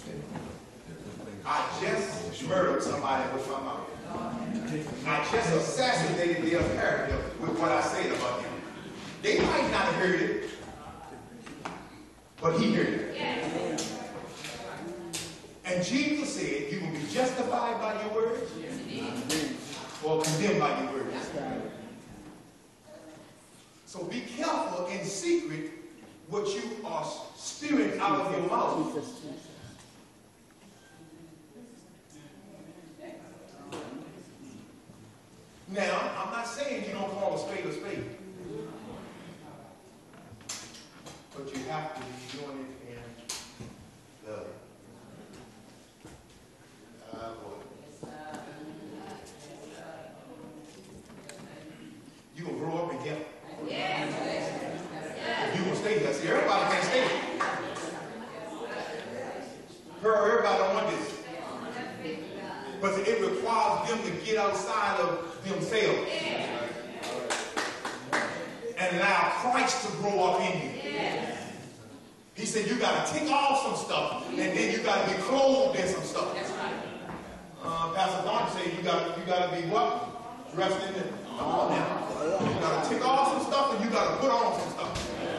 I just murdered somebody with my mouth. I just assassinated their character with what I said about them. They might not have heard it, but he heard it. And Jesus said, you will be justified by your words or condemned by your words. So be careful in secret what you are spewing out of your mouth. Now, I'm not saying you don't call a spade a spade. But you have to be doing it in love. You will grow up and get it. You will stay there. See, everybody can't stay there. Everybody don't want this. But it requires them to get outside of themselves and allow Christ to grow up in you. He said you got to take off some stuff and then you got to be clothed in some stuff. Pastor Don said you got to be what? Dressed in it. Come on now. You got to take off some stuff and you got to put on some stuff.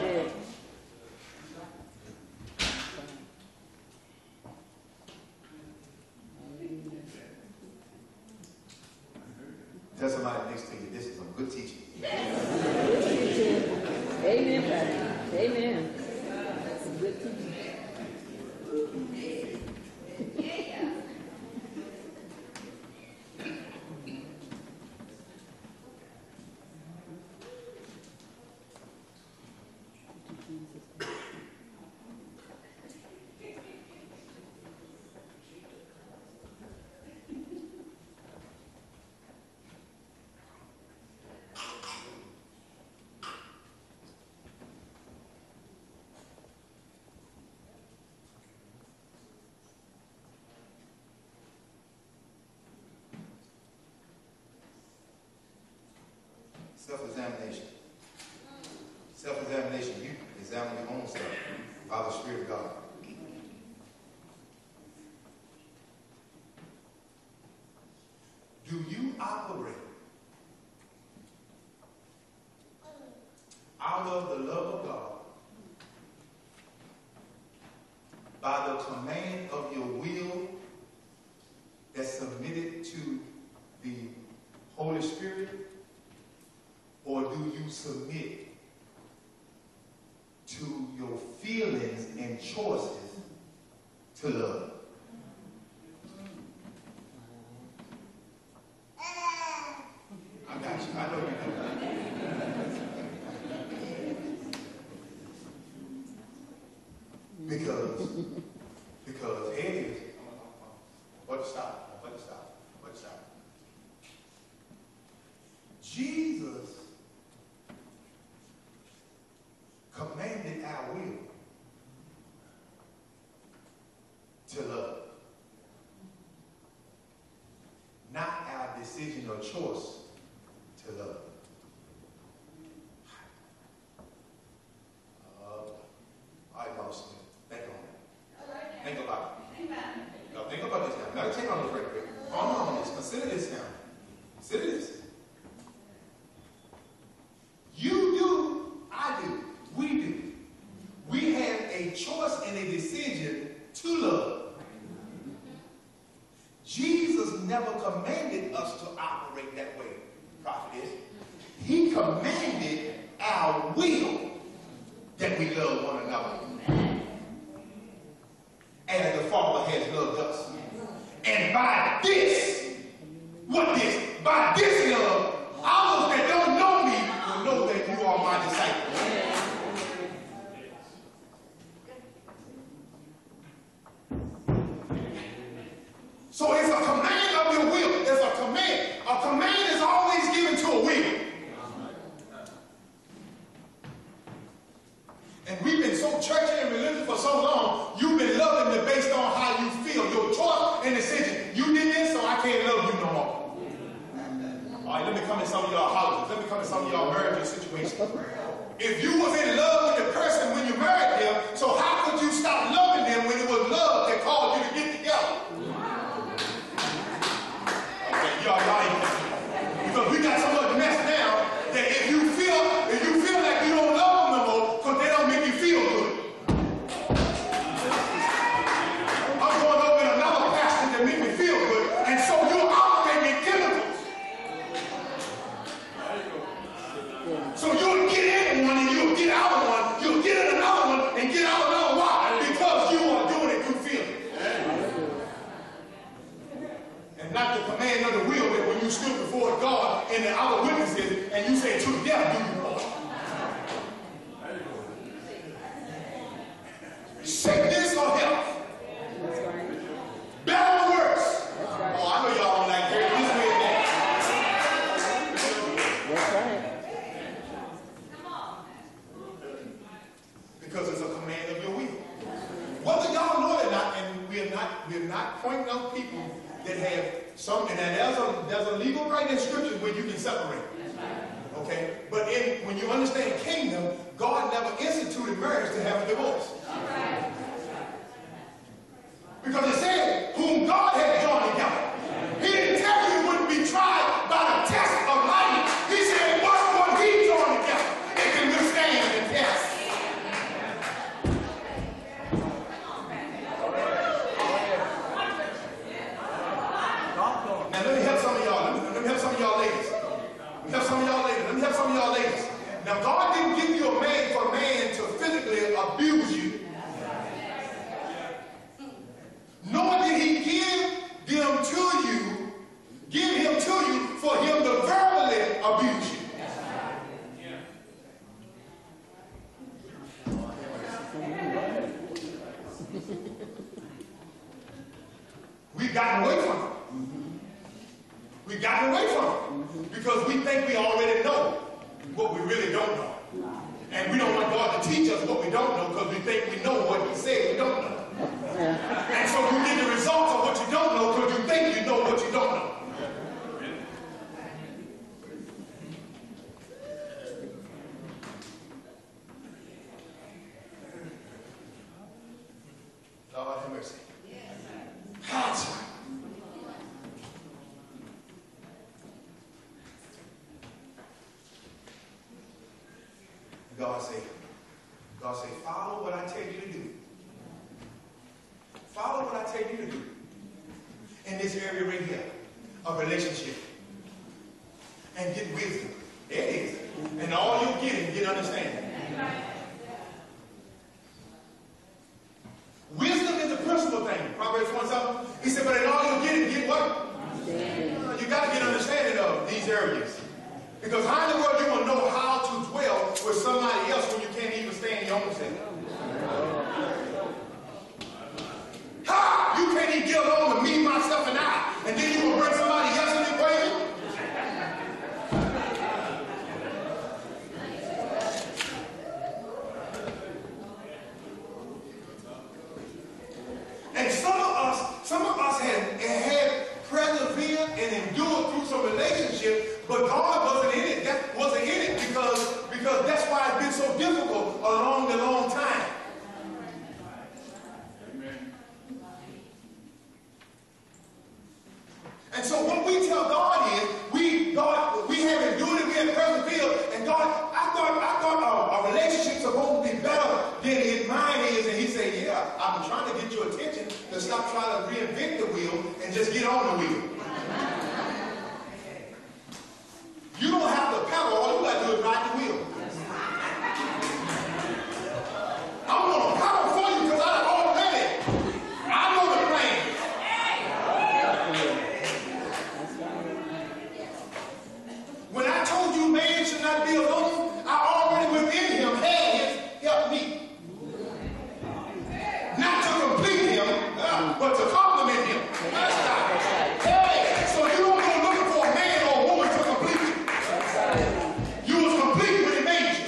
Tell somebody next to you, this is some good teaching. Amen, Pastor. Amen. Some good teaching. Self-examination. Self-examination. You examine your own self by the Spirit of God. Do you operate out of the love of God by the command of your will that's submitted to the Holy Spirit? Or do you submit to your feelings and choices to love? I got you. I know you do. Because here it is. But stop. Jesus commanded our will to love, not our decision or choice to love. All right, Mother Smith, think on it. Think about it. Now, think about this now. Meditate on this right quick. Ponder on this. Consider this now. Consider this. You do, I do, we do. We have a choice and a decision to love. Jesus never commanded us to operate that way, prophetess. He commanded our will that we love one another as the Father has loved us. And by this, what this? By this love, all that don't know me will know that you are my disciples. So it's a command of your will. It's a command. A command is always given to a will. And we've been so churchy and religious for so long, you've been loving them based on how you feel. Your choice and decision. You did this, so I can't love you no more. All right, let me come in some of y'all houses. Let me come in some of y'all marriage situations. If you was in love with the person when you married them, so how could you stop loving them when it was love that called you to get together? Okay, y'all ain't. Because we got so much mess now that if you feel like you don't love them no more, because they don't make you feel good. I'm going over in another pastor that make me feel good, and so you're operating chemicals. So you'll get in one and you'll get out of one, you'll get in another one and get out of another. Why? Because you are doing it through feeling. And not the command of the will that when you stood before God and the other witnesses and you say, to death do you part. Sickness or health. Better or worse. Oh, I know y'all don't like hearing this way and that. That's right. Because it's a command of your will. Whether y'all know it or not, and we're not pointing out people that have some, and there's a legal right in Scripture where you can separate. Okay? But when you understand kingdom, God never instituted marriage to have a divorce. Because it said, whom God has joined together. He didn't tell you you wouldn't be tried by the test of life. He said, what he joined together, it can withstand the test. Now let me help some of y'all. Let me help some of y'all ladies. Let me help some of y'all ladies. Now God didn't give you a man for a man to physically abuse you. Nor did he give him to you for him to verbally abuse you. We've gotten away from it. We've gotten away from it because we think we already know what we really don't know. And we don't want God to teach us what we don't know because we think we know what he said we don't know. And so you get the results of what you don't know because you think you know what you don't know. mercy. Gotcha. God say, follow what I tell you to do. Follow what I tell you to do. In this area right here, a relationship. And get wisdom. There it is. And all you're getting, get understanding. Wisdom is the principal thing. Proverbs 1:7. He said, but in all you're getting, get what? You got to get understanding of these areas. Because how in the world you going to know how to dwell with somebody else when you can't even stand your own self? How? You can't even get along with me, myself, and I. And then you going to bring somebody else in the equation? And some of us had persevered and endured through some relationship, but God wasn't in it. That wasn't in it because that's why it's been so difficult a long time. Amen. And so what we tell God is, we have endured it, we have persevered, and God, I thought our relationship's supposed to be better than mine is, and He said, yeah, I'm trying to get your attention to stop trying to reinvent the wheel and just get on the wheel. You don't have to pedal, all you got to do is ride the wheel. I'm going to pedal for you because I know the plan. When I told you man should not be alone, I already within him had his help me. Not to complete him, but to complement him. Hey, so you don't go looking for a man or a woman to complete you. You was complete when He made you.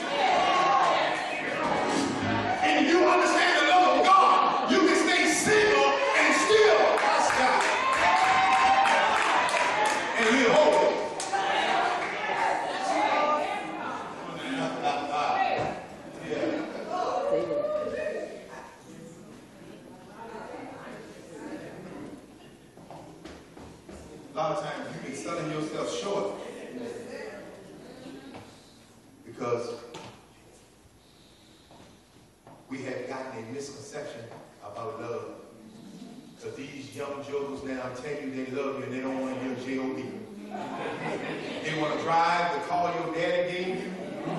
And if you understand the love of God, you can stay single and still trust God. And live holy. A lot of times you've been selling yourself short because we have gotten a misconception about love. Because these young jokers now tell you they love you and they don't want your J.O.B. They want to drive the car your daddy gave you.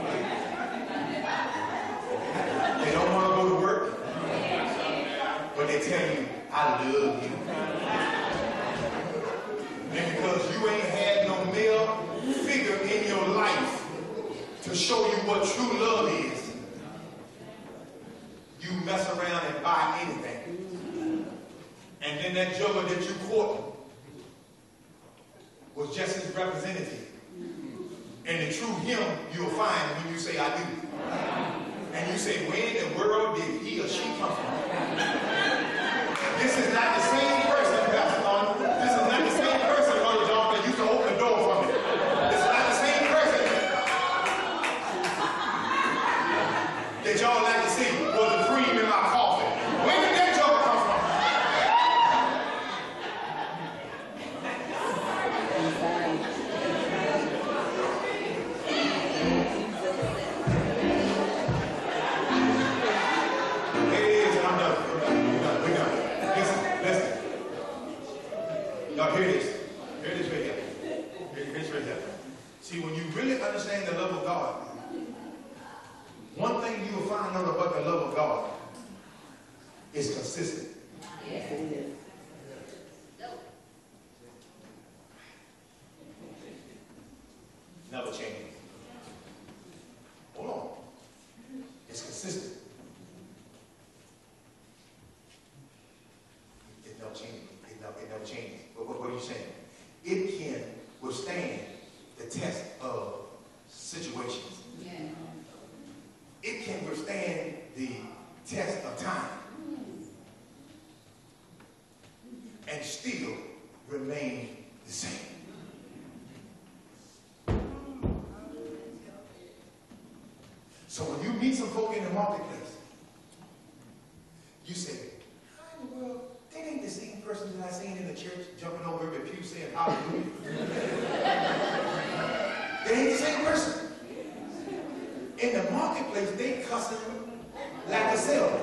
They don't want to go to work. But they tell you, I love you. And because you ain't had no male figure in your life to show you what true love is, you mess around and buy anything. And then that joker that you caught was just his representative. And the true him you'll find when you say, I do. And you say, where in the world did he or she come from? This is not the same person, Pastor Lon. This is not the same person, Brother John, that used to open the door for me. This is not the same person that y'all like to see was the cream in my coffee. Where did that joke come from? It is, and I'm done. We're done. Listen. Y'all hear this. Hear this right here. Hear this right here. See, when you really understand the love of God, one thing you will find out about the love of God is consistent. Yes, it is. Never changes. Hold on. It's consistent. It never changes. It never changes. But what are you saying? It can withstand the test of situations. Yeah. It can withstand the test of time and still remain the same. So when you meet some folk in the marketplace, you say, how in the world person that I seen in the church jumping over every pew saying hallelujah? They ain't the same person. In the marketplace, they cussing like a sailor.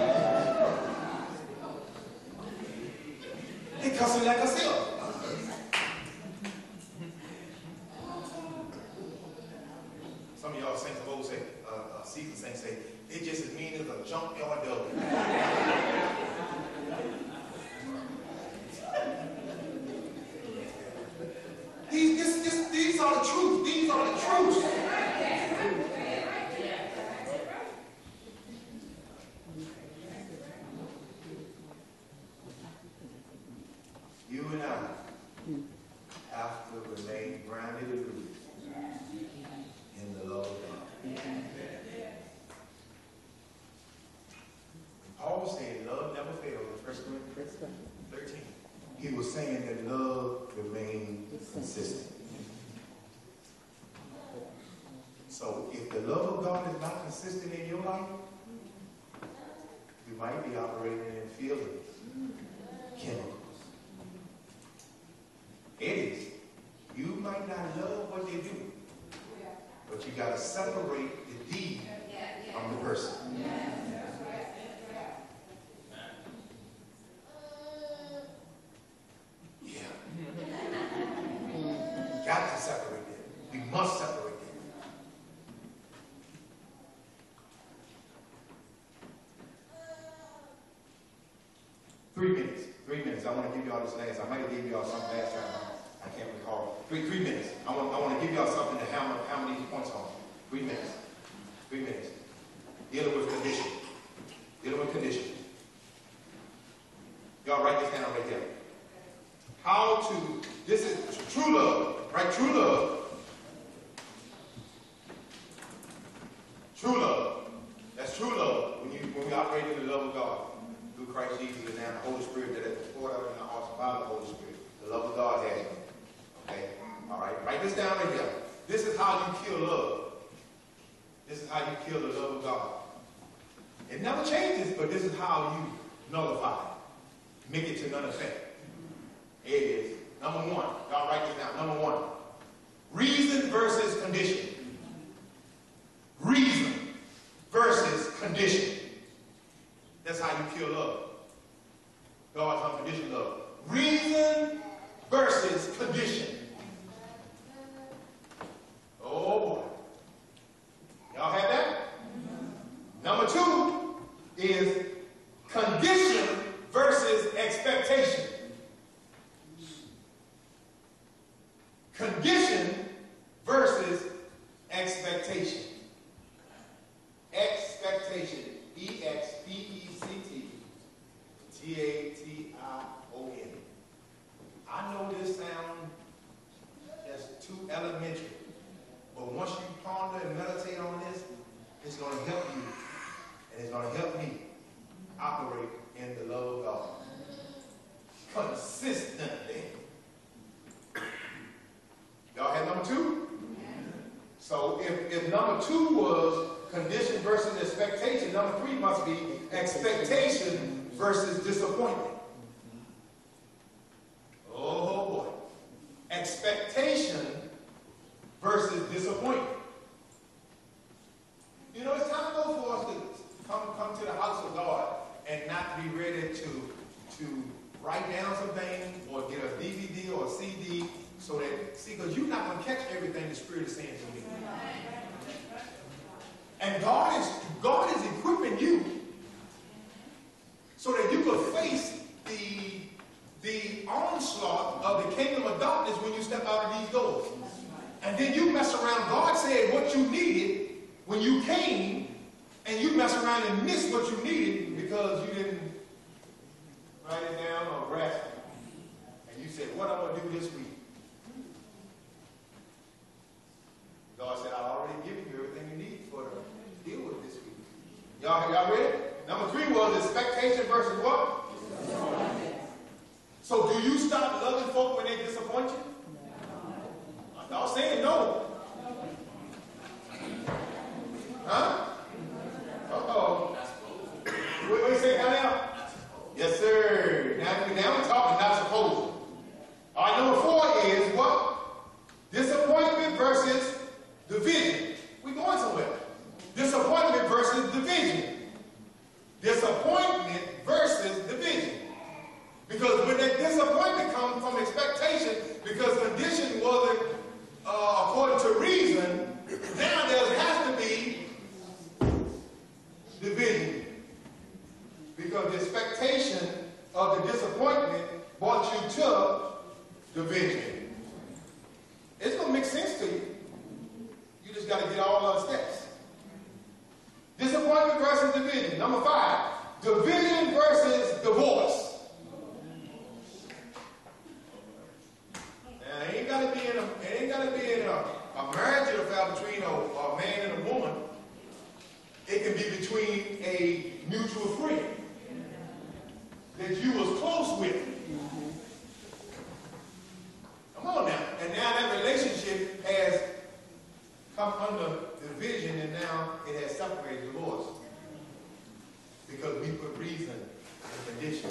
They cussing like a sailor. Some of y'all saints of old say, seasoned saints say, they just as mean as a junkyard dog. These are the truth. These are the truths. You and I have to remain grounded and rooted in the love of God. Paul said love never fails in 1 Corinthians 13. He was saying that love remained consistent. So if the love of God is not consistent in your life, you might be operating in feelings, chemicals. It is. You might not love what they do, but you got to separate the deed from the person. Yeah. Got to separate them. We must separate them. 3 minutes. 3 minutes. I want to give y'all this last. I might have given y'all something last time. I can't recall. 3 minutes. I want to give y'all something to hammer these points on. 3 minutes. 3 minutes. Dealing with condition. Dealing with condition. Y'all write this down right here. How to, this is true love, right? True love. True love. That's true love. When we operate in the love of God through Christ Jesus and now the Holy Spirit that is poured out in the hearts by the Holy Spirit. The love of God has you. Okay? All right. Write this down right here. This is how you kill love. This is how you kill the love of God. It never changes, but this is how you nullify it. Make it to none effect. It is. Number 1. Y'all write this down. Number 1. Reason versus condition. Reason versus condition. That's how you kill love. God's unconditional love. Reason versus condition. Oh boy. Y'all have that? Number 2 is condition versus expectation. Condition versus expectation. Expectation. E-X-P-E-C-T-T-A-T-I-O-N. I know this sounds just too elementary, but once you ponder and meditate on this, it's going to help you, and it's going to help me operate in the love of God consistently. Y'all had number 2? So if number 2 was condition versus expectation, number 3 must be expectation versus disappointment. Oh boy. Expectation versus disappointment. You know, it's time though for us to come to the house of God and not be ready to write down some things or get a DVD or a CD so that, see, because you're not going to catch everything the Spirit is saying to me. And God is equipping you so that you could face the onslaught of the kingdom of darkness when you step out of these doors. And then you mess around. God said what you needed when you came, and you mess around and miss what you needed because you didn't write it down or grasp it. And you said, what I'm going to do this week? God said, I've already given you everything you need for to deal with this week. Y'all ready? Number 3 was expectation versus what? So do you stop loving folk when they disappoint you? Y'all saying no. Huh? Uh-oh. What do you say now? Yes, sir. Now we're talking, not supposed. All right, number 4 is what? Disappointment versus division. We're going somewhere. Disappointment versus division. Disappointment versus division. Because when that disappointment comes from expectation, because condition wasn't according to reason, now there has to be division. Because the expectation of the disappointment brought you to division. It's going to make sense to you. You just got to get all those steps. Disappointment versus division. Number 5, division versus divorce. Now, it ain't got to be in a marriage affair between a man and a woman. It can be between a mutual friend that you was close with. Come on now. And now that relationship has come under division, and now it has separated, divorce. Because we put reason in condition.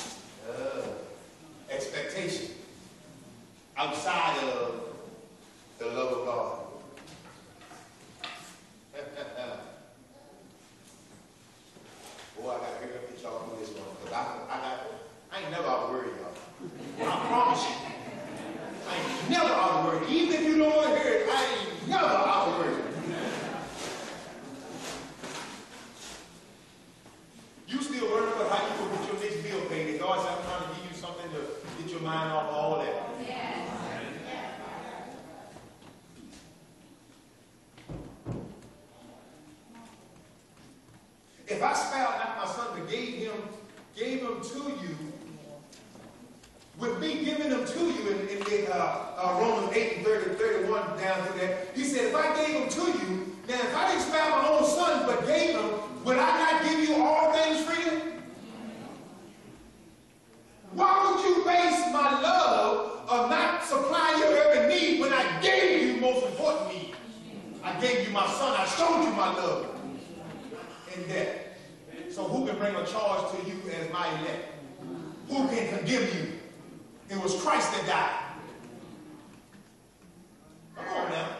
Expectation. Outside of the love of God. Boy, I got to hurry up and get y'all through this one. Because I ain't never out of worry, y'all. I promise you. I ain't never out of worry. Even if you don't want to hear it, I ain't never out of worry. You still worrying about how you can get your next bill paid. And God said, I'm trying to give you something to get your mind off all that. Yes. If I spelled out my son but gave him to you, with me giving them to you in Romans 8 and 31 down to that, he said, if I gave them to you, now if I didn't spell my own son but gave them, would I not give you all things freely? Why would you base my love of not supplying your every need when I gave you most important need? I gave you my son. I showed you my love in that. So who can bring a charge to you as my elect? Who can condemn you? It was Christ that died. Come on now.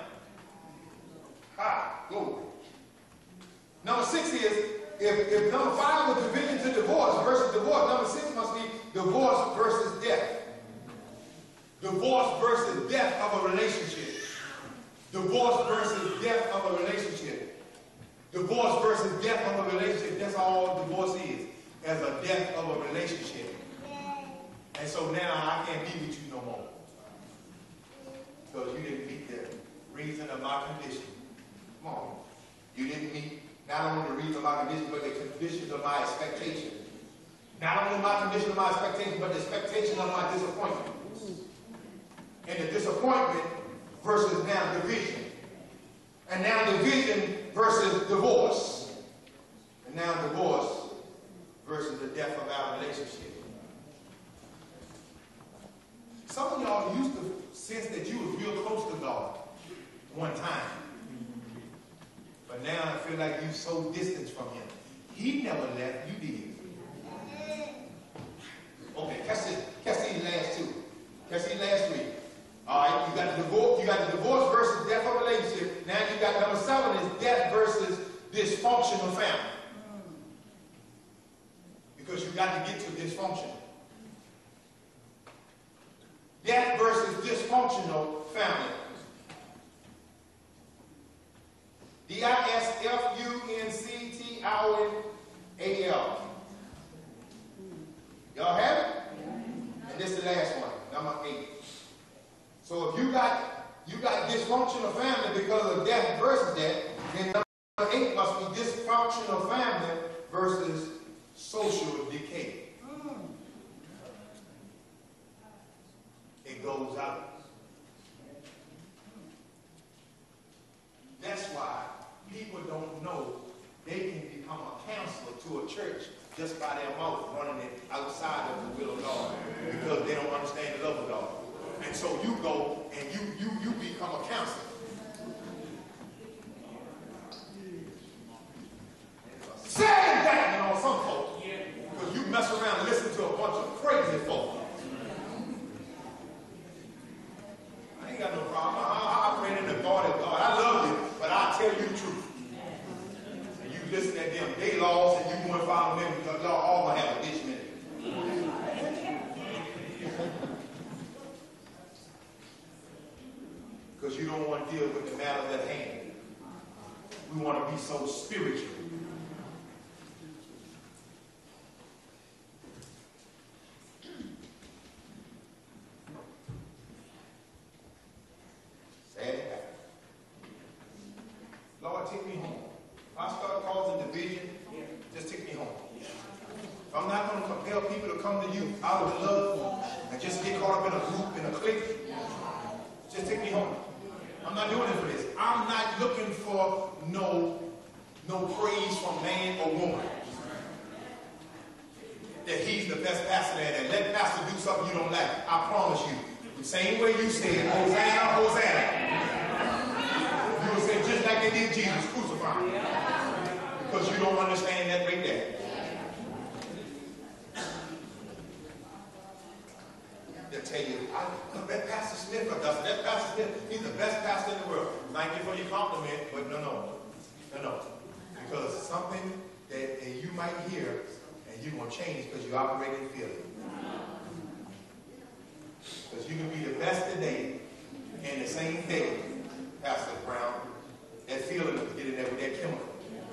Ha, glory. Number 6 is, if number 5 was division to divorce versus divorce, number 6 must be divorce versus death. Divorce versus death of a relationship. Divorce versus death of a relationship. Divorce versus death of a relationship. That's all divorce is, as a death of a relationship. And so now I can't be with you no more. Because you didn't meet the reason of my condition. Come on. You didn't meet not only the reason of my condition, but the conditions of my expectation. Not only my condition of my expectation, but the expectation of my disappointment. And the disappointment versus now division. And now division versus divorce. And now divorce versus the death of our relationship. Some of y'all used to sense that you was real close to God one time. But now I feel like you're so distant from him. He never left, you did. Okay, catch these last two. Catch these last 3. All right, you got the divorce versus death of relationship. Now you got number 7 is death versus dysfunctional family. Because you got to get to dysfunction. Death versus dysfunctional family. D-I-S-F-U-N-C-T-I-O-N-A-L. Y'all have it? And this is the last one, number 8. So if you got dysfunctional family because of death versus death, then number 8 must be dysfunctional family versus social decay. It goes out. That's why people don't know they can become a counselor to a church just by their mouth running it outside of the will of God because they don't understand the love of God. And so you go and you become a counselor. Sad indictment on some folks because you mess around and listen crazy for? I ain't got no problem. I operate in the God of God. I love you, but I'll tell you the truth. And you listen at them day laws and you want to follow them because y'all all gonna have a ditch minute. Because you don't want to deal with the matters at hand. We want to be so spiritual. Lord, take me home. If I start causing division, just take me home. If I'm not going to compel people to come to you out of the love and just get caught up in a group, in a clique, just take me home. I'm not doing it for this. I'm not looking for no praise from man or woman. That he's the best pastor there, and let pastor do something you don't like. I promise you. The same way you said, Hosanna, Hosanna. You will say just like they did Jesus, crucified. Because you don't understand that right there. They'll tell you, that Pastor Smith, that Pastor Smith, he's the best pastor in the world. Thank you for your compliment, but no. Because something that you might hear, and you're going to change because you operate in feeling. Because you can be the best today, and the same day, Pastor Brown, that feeling will get in there with that chemical.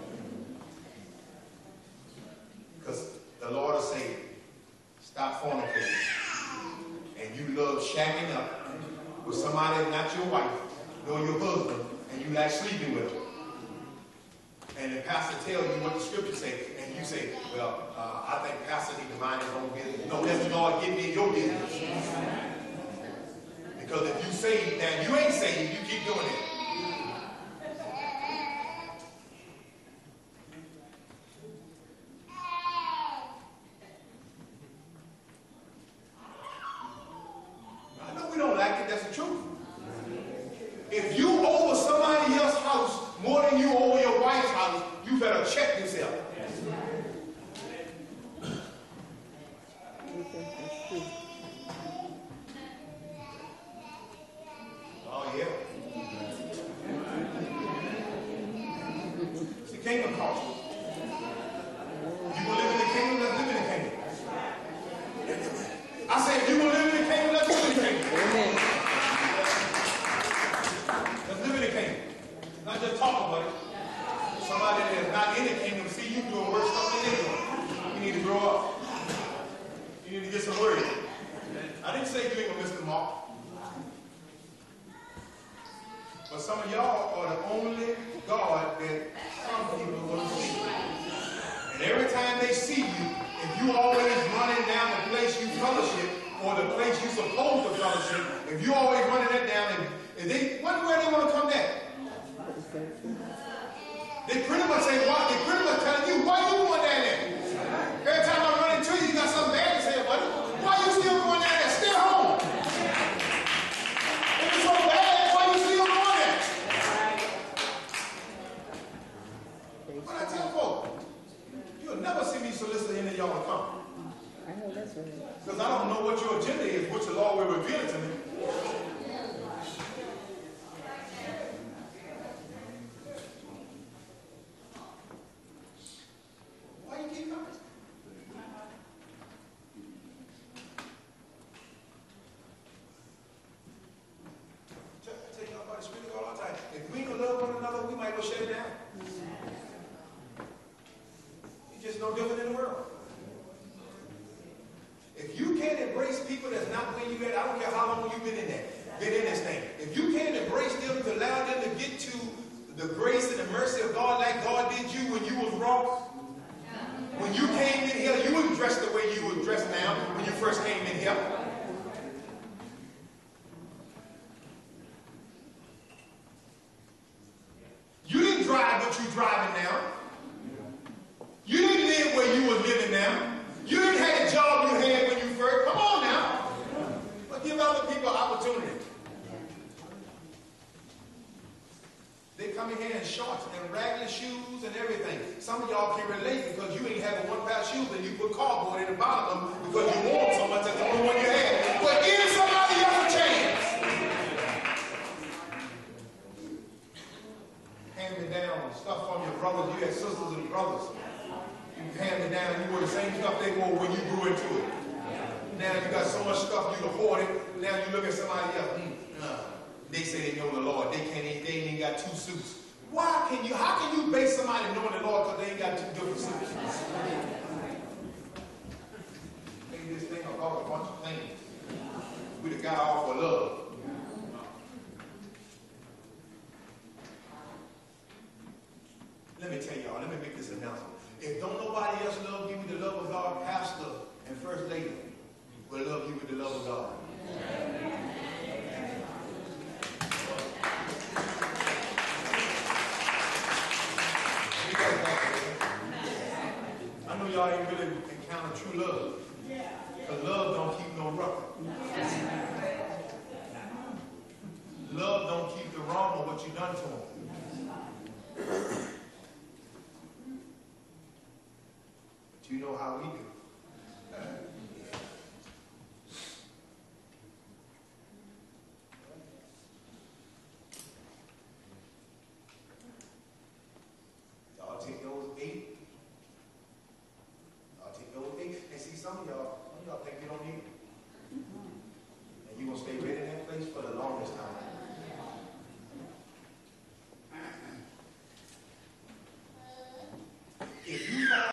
Because the Lord will say, stop fornicating. And you love shacking up with somebody that's not your wife, nor your husband, and you like sleeping with them. And the pastor tells you what the scriptures say, and you say, well, I think pastor need to mind his own business. No, that's God getting in your business. Because if you saved, now you ain't saved, you keep doing it. I know we don't like it, that's the truth. If you over somebody else's house more than you over your wife's house, you better check yourself. Oh, yeah. It's the kingdom culture. You want to live in the kingdom, let's live in the kingdom. I say, if you want to live in the kingdom, let's live in the kingdom. Amen. Let's live in the kingdom. Not just talk about it. Somebody that is not in the kingdom see you doing worse stuff than they're doing. You need to grow up. You need to get some word. I didn't say you ain't gonna miss the mark. But some of y'all are the only God that some people will see. And every time they see you, if you always running down the place you fellowship or the place you supposed to fellowship, if you always running that down, if they wonder where they want to come back. They pretty much say, why? They pretty much telling you, why you going down there? Every time I run into you, you got something bad to say about it. Why you still going down there? Stay home. If it's so bad, why you still going there? What I tell folks, you'll never see me solicit any of y'all to come. I know that's right. Because I don't know what your agenda is, which the Lord will reveal it to me. Why you keep coming? I tell y'all about the Spirit all the time. If we can love one another, we might go shut it down. It's just no different in the world. If you can't embrace people that's not where you at, I don't care how long you've been in this thing. If you can't embrace them to allow them to get to the grace and the mercy of God like God did you when you was wrong, when you came in here, you weren't dressed the way you were dressed now when you first came in here. You didn't drive what you're driving now. You didn't live where you were living now. You didn't have the job you had when you first. Come on now. But give other people opportunity. They come in here in shorts and ragged shoes and everything. Some of y'all can relate because you ain't having one pair of shoes and you put cardboard in the bottom of them because you want so much of now you wear the same stuff they wore when you grew into it. Now you got so much stuff you hoard it. Now you look at somebody else. They say they know the Lord. They ain't even got 2 suits. How can you base somebody knowing the Lord because they ain't got 2 different suits? Maybe this thing about a bunch of things. We'd have got off for love. Let me tell y'all, let me make this announcement. If don't nobody else love you with the love of God, pastor and first lady will love you with the love of God. I know y'all ain't really encountered true love. Because love don't keep no record. Love don't keep the wrong of what you done to them. But you know how we do.